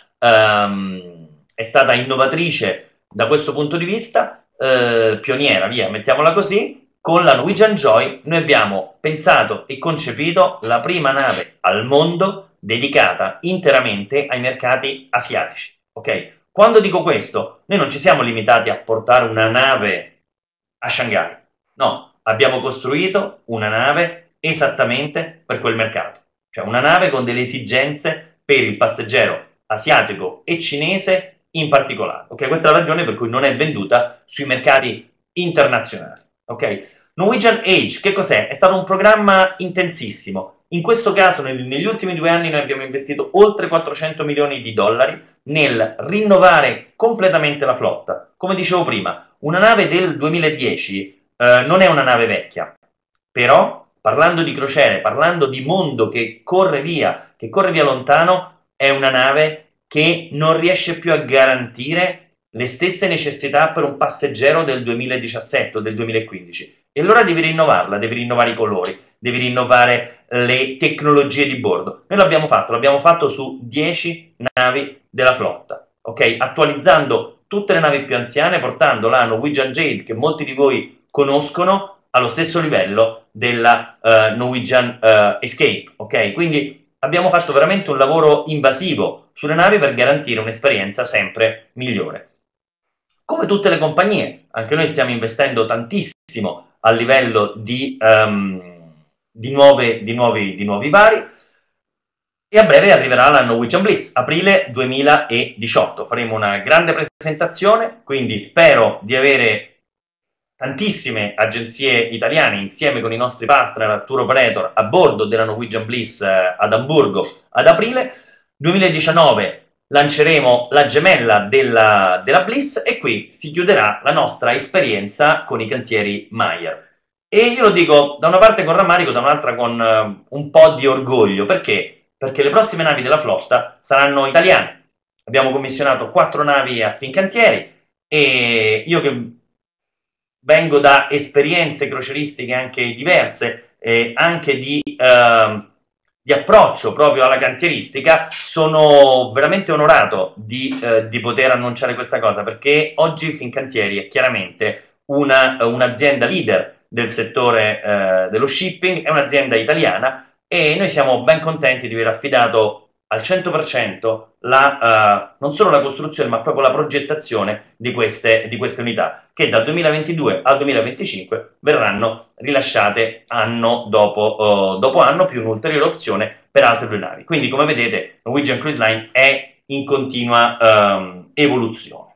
um, è stata innovatrice da questo punto di vista, eh, pioniera, via, mettiamola così. Con la Norwegian Joy noi abbiamo pensato e concepito la prima nave al mondo dedicata interamente ai mercati asiatici, ok? Quando dico questo, noi non ci siamo limitati a portare una nave a Shanghai, no, abbiamo costruito una nave esattamente per quel mercato, cioè una nave con delle esigenze per il passeggero asiatico e cinese in particolare, ok? Questa è la ragione per cui non è venduta sui mercati internazionali. Ok? Norwegian Age, che cos'è? È stato un programma intensissimo. In questo caso, nel, negli ultimi due anni, noi abbiamo investito oltre quattrocento milioni di dollari nel rinnovare completamente la flotta. Come dicevo prima, una nave del duemiladieci eh, non è una nave vecchia, però, parlando di crociere, parlando di mondo che corre via, che corre via lontano, è una nave che non riesce più a garantire le stesse necessità per un passeggero del duemiladiciassette o del duemilaquindici, e allora devi rinnovarla, devi rinnovare i colori, devi rinnovare le tecnologie di bordo. Noi l'abbiamo fatto, l'abbiamo fatto su dieci navi della flotta, ok? Attualizzando tutte le navi più anziane, portando la Norwegian Jade, che molti di voi conoscono, allo stesso livello della uh, Norwegian uh, Escape, ok? Quindi abbiamo fatto veramente un lavoro invasivo sulle navi per garantire un'esperienza sempre migliore. Come tutte le compagnie, anche noi stiamo investendo tantissimo a livello di, um, di, nuove, di, nuovi, di nuovi vari, e a breve arriverà la Norwegian Bliss, aprile duemiladiciotto. Faremo una grande presentazione, quindi spero di avere tantissime agenzie italiane insieme con i nostri partner tour operator a bordo della Norwegian Bliss eh, ad Amburgo ad aprile. duemiladiciannove lanceremo la gemella della, della Bliss, e qui si chiuderà la nostra esperienza con i cantieri Meyer. E io lo dico da una parte con rammarico, da un'altra con uh, un po' di orgoglio. Perché? Perché le prossime navi della flotta saranno italiane. Abbiamo commissionato quattro navi a Fincantieri, e io che vengo da esperienze crocieristiche anche diverse, eh, anche di... Uh, di approccio proprio alla cantieristica, sono veramente onorato di, eh, di poter annunciare questa cosa, perché oggi Fincantieri è chiaramente un'azienda leader del settore eh, dello shipping, è un'azienda italiana e noi siamo ben contenti di aver affidato al cento per cento la, uh, non solo la costruzione ma proprio la progettazione di queste, di queste unità, che dal duemilaventidue al duemilaventicinque verranno rilasciate anno dopo, uh, dopo anno, più un'ulteriore opzione per altre due navi. Quindi, come vedete, Norwegian Cruise Line è in continua um, evoluzione.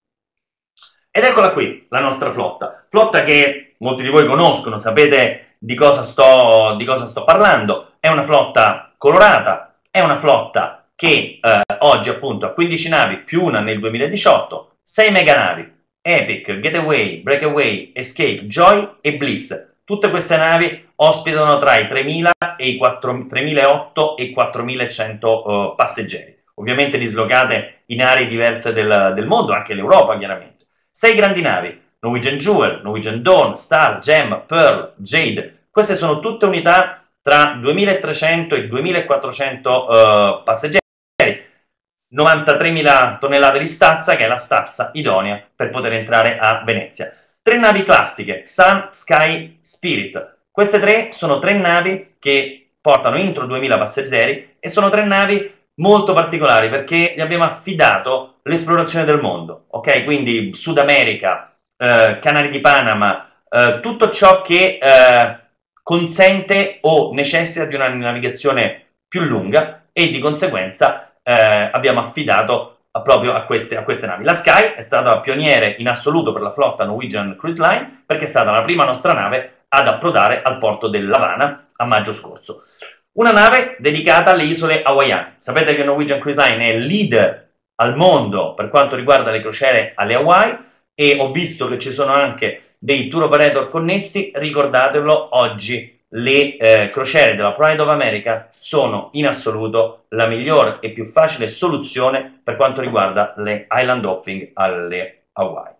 Ed eccola qui, la nostra flotta. Flotta che molti di voi conoscono, sapete di cosa sto, di cosa sto parlando. È una flotta colorata, è una flotta che eh, oggi appunto ha quindici navi più una nel duemiladiciotto, sei mega navi, Epic, Getaway, Breakaway, Escape, Joy e Bliss. Tutte queste navi ospitano tra i tremila e i tremilaottocento e i quattromilacento uh, passeggeri, ovviamente dislocate in aree diverse del, del mondo, anche l'Europa chiaramente. Sei grandi navi, Norwegian Jewel, Norwegian Dawn, Star, Gem, Pearl, Jade. Queste sono tutte unità tra duemilatrecento e duemilaquattrocento uh, passeggeri, novantatremila tonnellate di stazza, che è la stazza idonea per poter entrare a Venezia. Tre navi classiche, Sun, Sky, Spirit. Queste tre sono tre navi che portano entro duemila passeggeri e sono tre navi molto particolari perché gli abbiamo affidato l'esplorazione del mondo, ok? Quindi Sud America, eh, Canali di Panama, eh, tutto ciò che eh, consente o necessita di una navigazione più lunga e di conseguenza eh, abbiamo affidato proprio a queste, a queste navi. La Sky è stata pioniere in assoluto per la flotta Norwegian Cruise Line perché è stata la prima nostra nave ad approdare al porto dell'Havana a maggio scorso. Una nave dedicata alle isole hawaiane. Sapete che Norwegian Cruise Line è leader al mondo per quanto riguarda le crociere alle Hawaii e ho visto che ci sono anche dei tour operator connessi. Ricordatelo, oggi le eh, crociere della Pride of America sono in assoluto la migliore e più facile soluzione per quanto riguarda le island hopping alle Hawaii.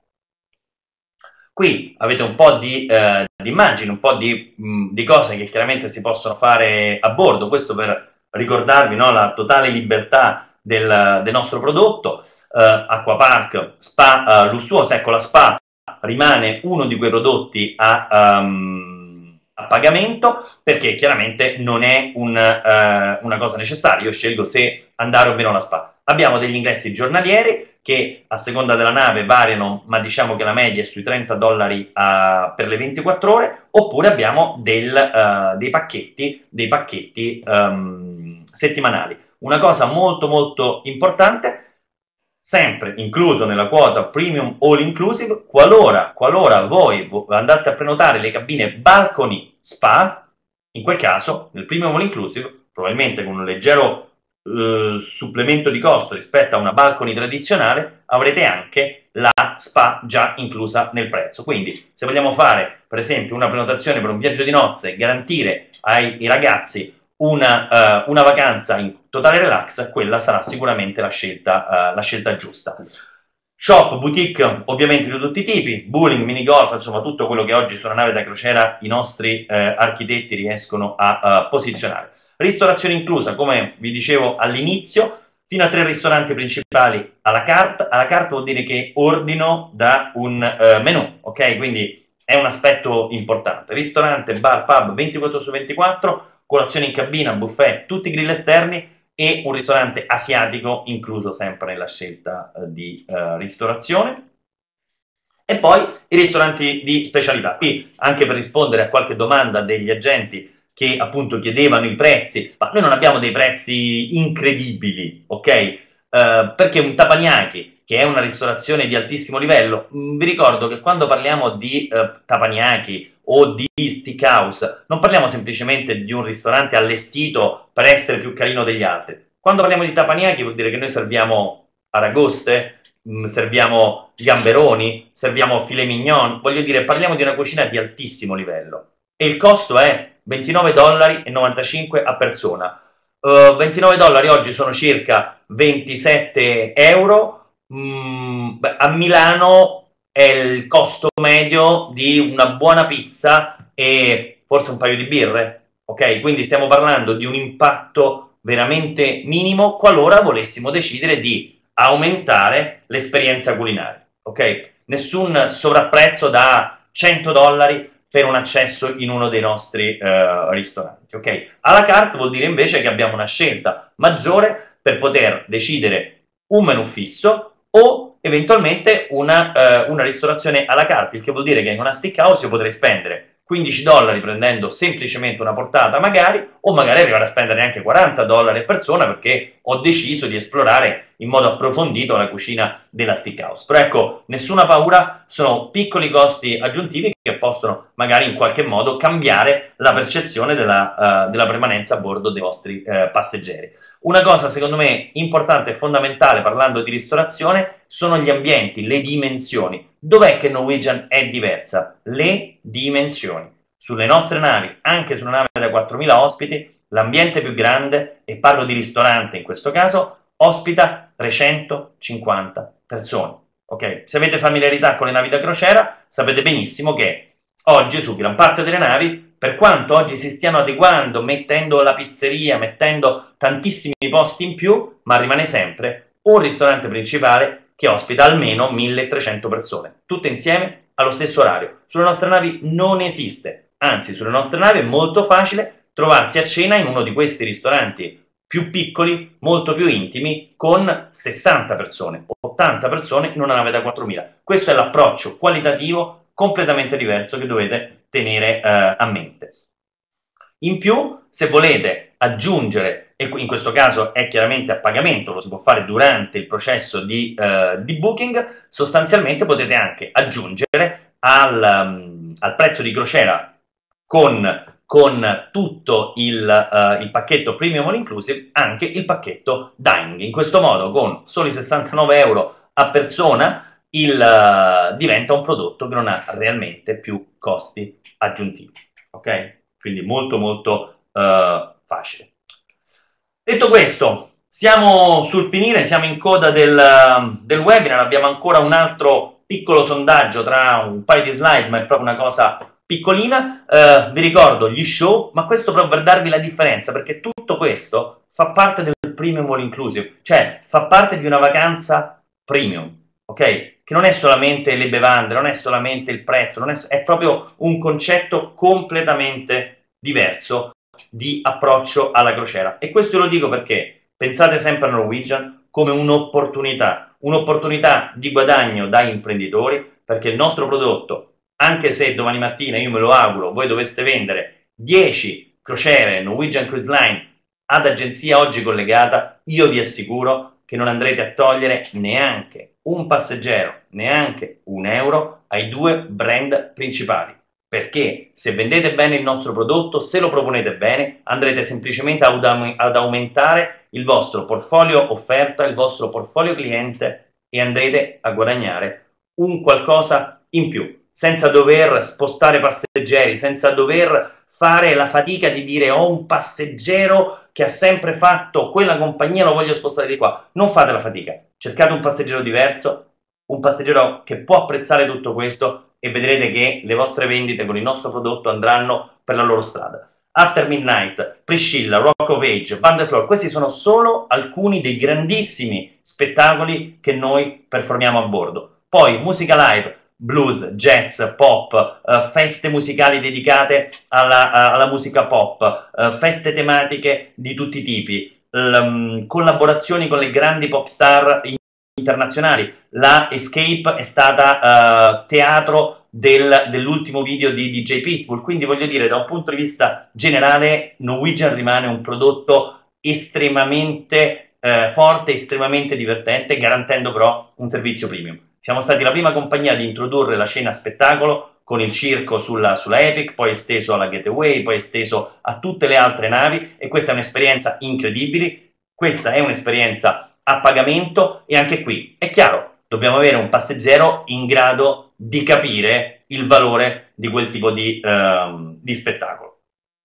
Qui avete un po' di, eh, di immagini, un po' di, mh, di cose che chiaramente si possono fare a bordo, questo per ricordarvi, no, la totale libertà del, del nostro prodotto. eh, Aquapark, spa eh, lussuosa, ecco la spa rimane uno di quei prodotti a... Um, a pagamento perché chiaramente non è un, uh, una cosa necessaria, io scelgo se andare o meno alla spa. Abbiamo degli ingressi giornalieri che a seconda della nave variano, ma diciamo che la media è sui trenta dollari uh, per le ventiquattro ore, oppure abbiamo del, uh, dei pacchetti, dei pacchetti um, settimanali. Una cosa molto molto importante, sempre incluso nella quota premium all inclusive, qualora, qualora voi andaste a prenotare le cabine balcony spa, in quel caso nel premium all inclusive, probabilmente con un leggero eh, supplemento di costo rispetto a una balcony tradizionale, avrete anche la spa già inclusa nel prezzo. Quindi se vogliamo fare per esempio una prenotazione per un viaggio di nozze e garantire ai, ai ragazzi Una, uh, una vacanza in totale relax, quella sarà sicuramente la scelta, uh, la scelta giusta. Shop, boutique, ovviamente di tutti i tipi, bowling, mini golf, insomma tutto quello che oggi su una nave da crociera i nostri uh, architetti riescono a uh, posizionare. Ristorazione inclusa, come vi dicevo all'inizio, fino a tre ristoranti principali alla carte. Alla carte vuol dire che ordino da un uh, menù, ok? Quindi è un aspetto importante. Ristorante, bar, pub ventiquattro su ventiquattro, colazione in cabina, buffet, tutti i grill esterni e un ristorante asiatico incluso sempre nella scelta uh, di uh, ristorazione. E poi i ristoranti di specialità. Qui, anche per rispondere a qualche domanda degli agenti che appunto chiedevano i prezzi, ma noi non abbiamo dei prezzi incredibili, ok? Uh, perché un Teppanyaki, che è una ristorazione di altissimo livello, mh, vi ricordo che quando parliamo di uh, Teppanyaki o di steakhouse, non parliamo semplicemente di un ristorante allestito per essere più carino degli altri. Quando parliamo di Teppanyaki vuol dire che noi serviamo aragoste, mh, serviamo gamberoni, serviamo filet mignon, voglio dire, parliamo di una cucina di altissimo livello. E il costo è ventinove dollari e novantacinque a persona. Uh, ventinove dollari oggi sono circa ventisette euro. Mm, beh, a Milano è il costo medio di una buona pizza e forse un paio di birre, ok? Quindi stiamo parlando di un impatto veramente minimo qualora volessimo decidere di aumentare l'esperienza culinaria, ok? Nessun sovrapprezzo da cento dollari per un accesso in uno dei nostri eh, ristoranti. Ok? À la carte vuol dire invece che abbiamo una scelta maggiore per poter decidere un menù fisso o eventualmente una, eh, una ristorazione à la carte, il che vuol dire che in una steakhouse io potrei spendere quindici dollari prendendo semplicemente una portata magari, o magari arrivare a spendere anche quaranta dollari a persona perché ho deciso di esplorare in modo approfondito la cucina della steakhouse. Però ecco, nessuna paura, sono piccoli costi aggiuntivi che possono magari in qualche modo cambiare la percezione della, uh, della permanenza a bordo dei vostri uh, passeggeri. Una cosa secondo me importante e fondamentale parlando di ristorazione sono gli ambienti, le dimensioni. Dov'è che Norwegian è diversa? Le dimensioni. Sulle nostre navi, anche su una nave da quattromila ospiti, l'ambiente più grande, e parlo di ristorante in questo caso, ospita trecentocinquanta persone. Ok? Se avete familiarità con le navi da crociera, sapete benissimo che oggi su gran parte delle navi, per quanto oggi si stiano adeguando, mettendo la pizzeria, mettendo tantissimi posti in più, ma rimane sempre un ristorante principale che ospita almeno milletrecento persone, tutte insieme allo stesso orario. Sulle nostre navi non esiste, anzi sulle nostre navi è molto facile trovarsi a cena in uno di questi ristoranti più piccoli, molto più intimi, con sessanta persone, ottanta persone in una nave da quattromila. Questo è l'approccio qualitativo completamente diverso che dovete tenere eh, a mente. In più, se volete aggiungere, e in questo caso è chiaramente a pagamento, lo si può fare durante il processo di, uh, di booking, sostanzialmente potete anche aggiungere al, um, al prezzo di crociera con, con tutto il, uh, il pacchetto Premium All Inclusive anche il pacchetto Dining. In questo modo, con soli sessantanove euro a persona, il, uh, diventa un prodotto che non ha realmente più costi aggiuntivi. Ok? Quindi molto molto uh, facile. Detto questo, siamo sul finire, siamo in coda del, del webinar, abbiamo ancora un altro piccolo sondaggio tra un paio di slide, ma è proprio una cosa piccolina. Uh, vi ricordo gli show, ma questo proprio per darvi la differenza, perché tutto questo fa parte del Premium All Inclusive, cioè fa parte di una vacanza premium, ok? Che non è solamente le bevande, non è solamente il prezzo, non è, è proprio un concetto completamente diverso di approccio alla crociera. E questo lo dico perché pensate sempre a Norwegian come un'opportunità, un'opportunità di guadagno da imprenditori, perché il nostro prodotto, anche se domani mattina, io me lo auguro, voi doveste vendere dieci crociere Norwegian Cruise Line ad agenzia oggi collegata, io vi assicuro che non andrete a togliere neanche un passeggero, neanche un euro ai due brand principali. Perché se vendete bene il nostro prodotto, se lo proponete bene, andrete semplicemente ad, ad aumentare il vostro portfolio offerta, il vostro portfolio cliente, e andrete a guadagnare un qualcosa in più, senza dover spostare passeggeri, senza dover fare la fatica di dire ho un passeggero che ha sempre fatto quella compagnia, lo voglio spostare di qua. Non fate la fatica, cercate un passeggero diverso, un passeggero che può apprezzare tutto questo, e vedrete che le vostre vendite con il nostro prodotto andranno per la loro strada. After Midnight, Priscilla, Rock of Age, Band the Floor, questi sono solo alcuni dei grandissimi spettacoli che noi performiamo a bordo. Poi musica live, blues, jazz, pop, uh, feste musicali dedicate alla, uh, alla musica pop, uh, feste tematiche di tutti i tipi, um, collaborazioni con le grandi pop star internazionali. La Escape è stata uh, teatro del, dell'ultimo video di D J Pitbull, quindi voglio dire, da un punto di vista generale Norwegian rimane un prodotto estremamente uh, forte, estremamente divertente, garantendo però un servizio premium. Siamo stati la prima compagnia di introdurre la cena spettacolo con il circo sulla, sulla Epic, poi esteso alla Getaway, poi esteso a tutte le altre navi, e questa è un'esperienza incredibile, questa è un'esperienza a pagamento, e anche qui è chiaro, dobbiamo avere un passeggero in grado di capire il valore di quel tipo di, uh, di spettacolo.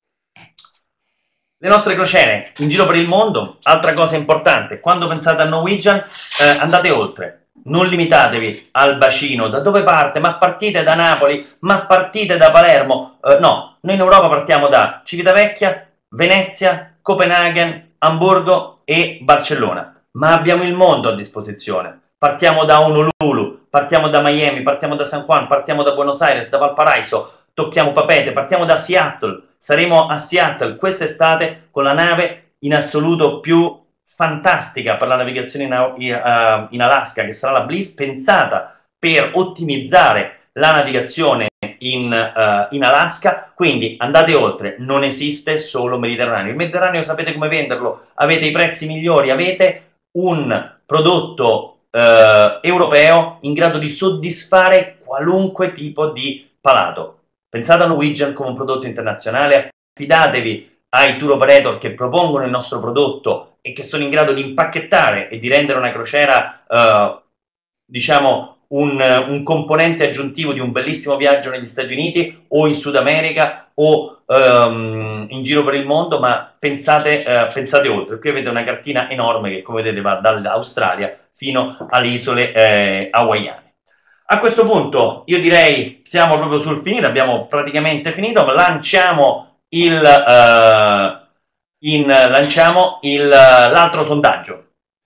Le nostre crociere in giro per il mondo, altra cosa importante, quando pensate a Norwegian eh, andate oltre, non limitatevi al bacino, da dove parte? Ma partite da Napoli, ma partite da Palermo? Eh, no, noi in Europa partiamo da Civitavecchia, Venezia, Copenaghen, Amburgo e Barcellona. Ma abbiamo il mondo a disposizione. Partiamo da Honolulu, partiamo da Miami, partiamo da San Juan, partiamo da Buenos Aires, da Valparaiso. tocchiamo Papeete, partiamo da Seattle, saremo a Seattle quest'estate con la nave in assoluto più fantastica per la navigazione in, in Alaska, che sarà la Bliss, pensata per ottimizzare la navigazione in, uh, in Alaska. Quindi andate oltre, non esiste solo Mediterraneo. Il Mediterraneo sapete come venderlo, avete i prezzi migliori, avete un prodotto uh, europeo in grado di soddisfare qualunque tipo di palato. Pensate a Norwegian come un prodotto internazionale, affidatevi ai tour operator che propongono il nostro prodotto e che sono in grado di impacchettare e di rendere una crociera, uh, diciamo, un, un componente aggiuntivo di un bellissimo viaggio negli Stati Uniti o in Sud America o um, in giro per il mondo, ma pensate, uh, pensate oltre. Qui avete una cartina enorme che, come vedete, va dall'Australia fino alle isole eh, hawaiane. A questo punto io direi siamo proprio sul finire, abbiamo praticamente finito, lanciamo il uh, in, lanciamo il, l'altro sondaggio.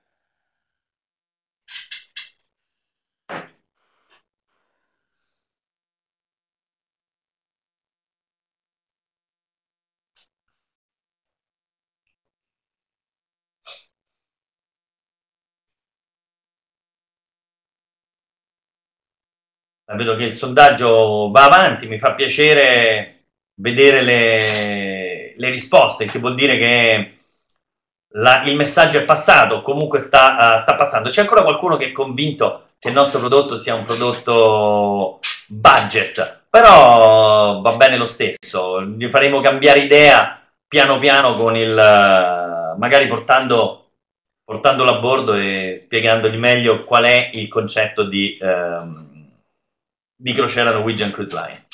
Vedo che il sondaggio va avanti, mi fa piacere vedere le, le risposte, il che vuol dire che la, il messaggio è passato, comunque sta, uh, sta passando. C'è ancora qualcuno che è convinto che il nostro prodotto sia un prodotto budget, però va bene lo stesso, gli faremo cambiare idea piano piano con il, uh, magari portando, portandolo a bordo e spiegandogli meglio qual è il concetto di... Uh, di crociera Norwegian Cruise Line.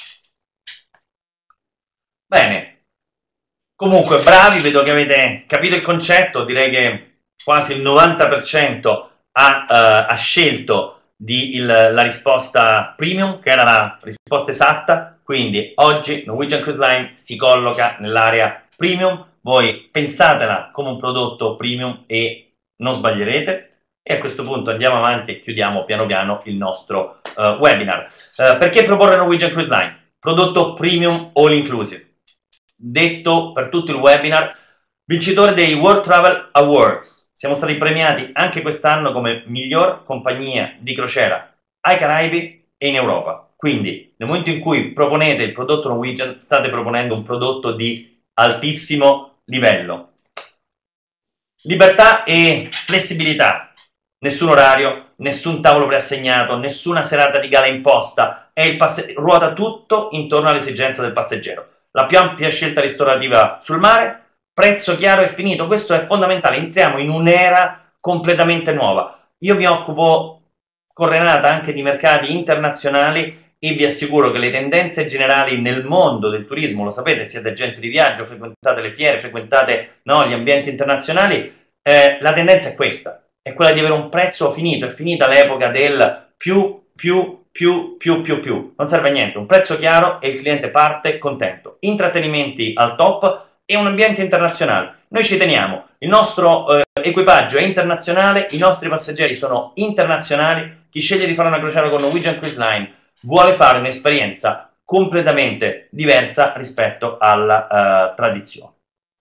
Bene, comunque bravi, vedo che avete capito il concetto, direi che quasi il novanta per cento ha, uh, ha scelto di il, la risposta premium, che era la risposta esatta, quindi oggi Norwegian Cruise Line si colloca nell'area premium, voi pensatela come un prodotto premium e non sbaglierete. E a questo punto andiamo avanti e chiudiamo piano piano il nostro uh, webinar. Uh, perché proporre Norwegian Cruise Line? Prodotto premium all inclusive. Detto per tutto il webinar, vincitore dei World Travel Awards. Siamo stati premiati anche quest'anno come miglior compagnia di crociera ai Caraibi e in Europa. Quindi nel momento in cui proponete il prodotto Norwegian, state proponendo un prodotto di altissimo livello. Libertà e flessibilità. Nessun orario, nessun tavolo preassegnato, nessuna serata di gala imposta, è il ruota tutto intorno all'esigenza del passeggero. La più ampia scelta ristorativa sul mare, prezzo chiaro e finito, questo è fondamentale, entriamo in un'era completamente nuova. Io mi occupo con Renata anche di mercati internazionali e vi assicuro che le tendenze generali nel mondo del turismo, lo sapete, siete gente di viaggio, frequentate le fiere, frequentate no, gli ambienti internazionali, eh, la tendenza è questa. È quella di avere un prezzo finito, è finita l'epoca del più, più, più, più, più, più. Non serve a niente, un prezzo chiaro e il cliente parte contento. Intrattenimenti al top e un ambiente internazionale. Noi ci teniamo, il nostro eh, equipaggio è internazionale, i nostri passeggeri sono internazionali, chi sceglie di fare una crociera con Norwegian Cruise Line vuole fare un'esperienza completamente diversa rispetto alla uh, tradizione.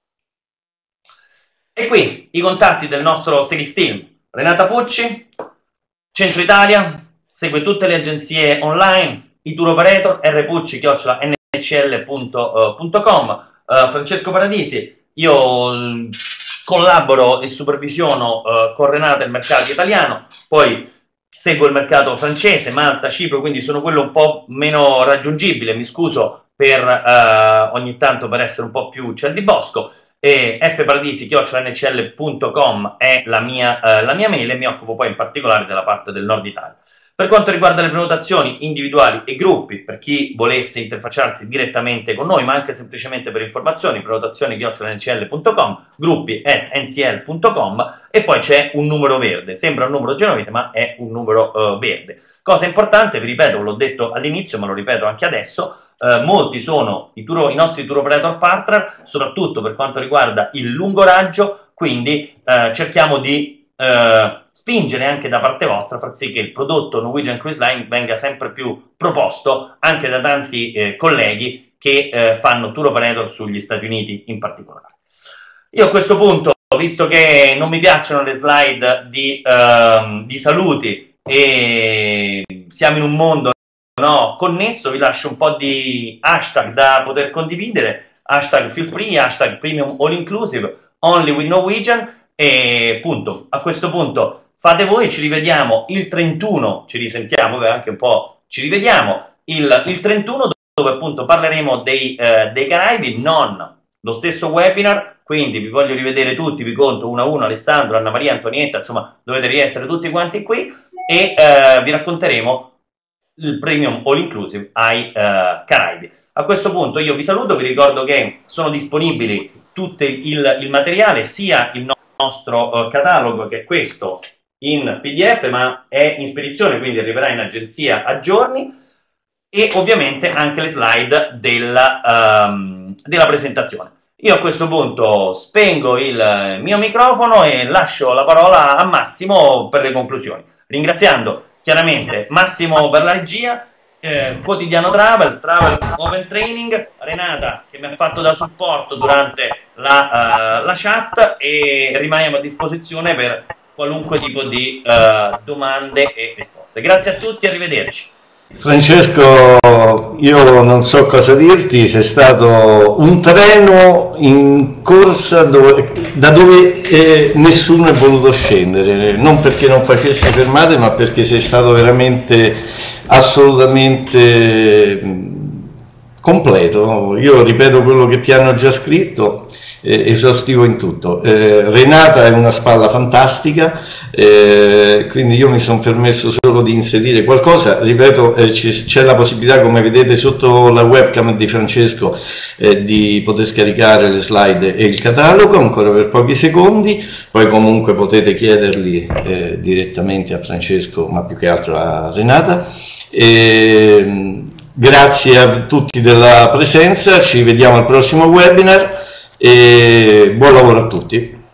E qui i contatti del nostro sales team. Renata Pucci, Centro Italia, segue tutte le agenzie online, i tour operator, rpucci chiocciola n c l punto com, uh, Francesco Paradisi, io uh, collaboro e supervisiono uh, con Renata il mercato italiano, poi seguo il mercato francese, Malta, Cipro, quindi sono quello un po' meno raggiungibile, mi scuso per uh, ogni tanto per essere un po' più ciel di bosco. E fparadisi chiocciola n c l punto com è la mia, uh, la mia mail e mi occupo poi in particolare della parte del nord Italia. Per quanto riguarda le prenotazioni individuali e gruppi, per chi volesse interfacciarsi direttamente con noi, ma anche semplicemente per informazioni, prenotazioni chiocciola n c l punto com, gruppi at n c l punto com e poi c'è un numero verde, sembra un numero genovese ma è un numero uh, verde. Cosa importante, vi ripeto, l'ho detto all'inizio ma lo ripeto anche adesso, Uh, molti sono i, tour, i nostri tour operator partner, soprattutto per quanto riguarda il lungo raggio, quindi uh, cerchiamo di uh, spingere anche da parte vostra, far sì che il prodotto Norwegian Cruise Line venga sempre più proposto anche da tanti eh, colleghi che eh, fanno tour operator sugli Stati Uniti in particolare. Io a questo punto, visto che non mi piacciono le slide di, uh, di saluti e siamo in un mondo no, connesso, vi lascio un po' di hashtag da poter condividere, hashtag feel free, hashtag premium all inclusive, only with Norwegian, e punto. A questo punto fate voi, ci rivediamo il trentuno, ci risentiamo, anche un po' ci rivediamo il, il trentuno, dove appunto parleremo dei, eh, dei Caraibi, non lo stesso webinar, quindi vi voglio rivedere tutti, vi conto uno a uno, Alessandro, Anna Maria, Antonietta, insomma dovete riessere tutti quanti qui, e eh, vi racconteremo il premium all inclusive ai eh, Caraibi. A questo punto io vi saluto, vi ricordo che sono disponibili tutto il, il materiale, sia il nostro uh, catalogo, che è questo in P D F, ma è in spedizione, quindi arriverà in agenzia a giorni, e ovviamente anche le slide della, um, della presentazione. Io a questo punto spengo il mio microfono e lascio la parola a Massimo per le conclusioni, ringraziando chiaramente Massimo per la regia, eh, Quotidiano Travel, Travel Open Training, Renata che mi ha fatto da supporto durante la, uh, la chat, e rimaniamo a disposizione per qualunque tipo di uh, domande e risposte. Grazie a tutti, arrivederci. Francesco, io non so cosa dirti, sei stato un treno in corsa dove, da dove eh, nessuno è voluto scendere, non perché non facessi fermate, ma perché sei stato veramente assolutamente completo. Io ripeto quello che ti hanno già scritto, eh, esaustivo in tutto. Eh, Renata è una spalla fantastica, eh, quindi io mi sono permesso solo di inserire qualcosa. Ripeto, eh, c'è la possibilità, come vedete sotto la webcam di Francesco, eh, di poter scaricare le slide e il catalogo ancora per pochi secondi, poi comunque potete chiederli eh, direttamente a Francesco, ma più che altro a Renata. E, grazie a tutti della presenza, ci vediamo al prossimo webinar e buon lavoro a tutti.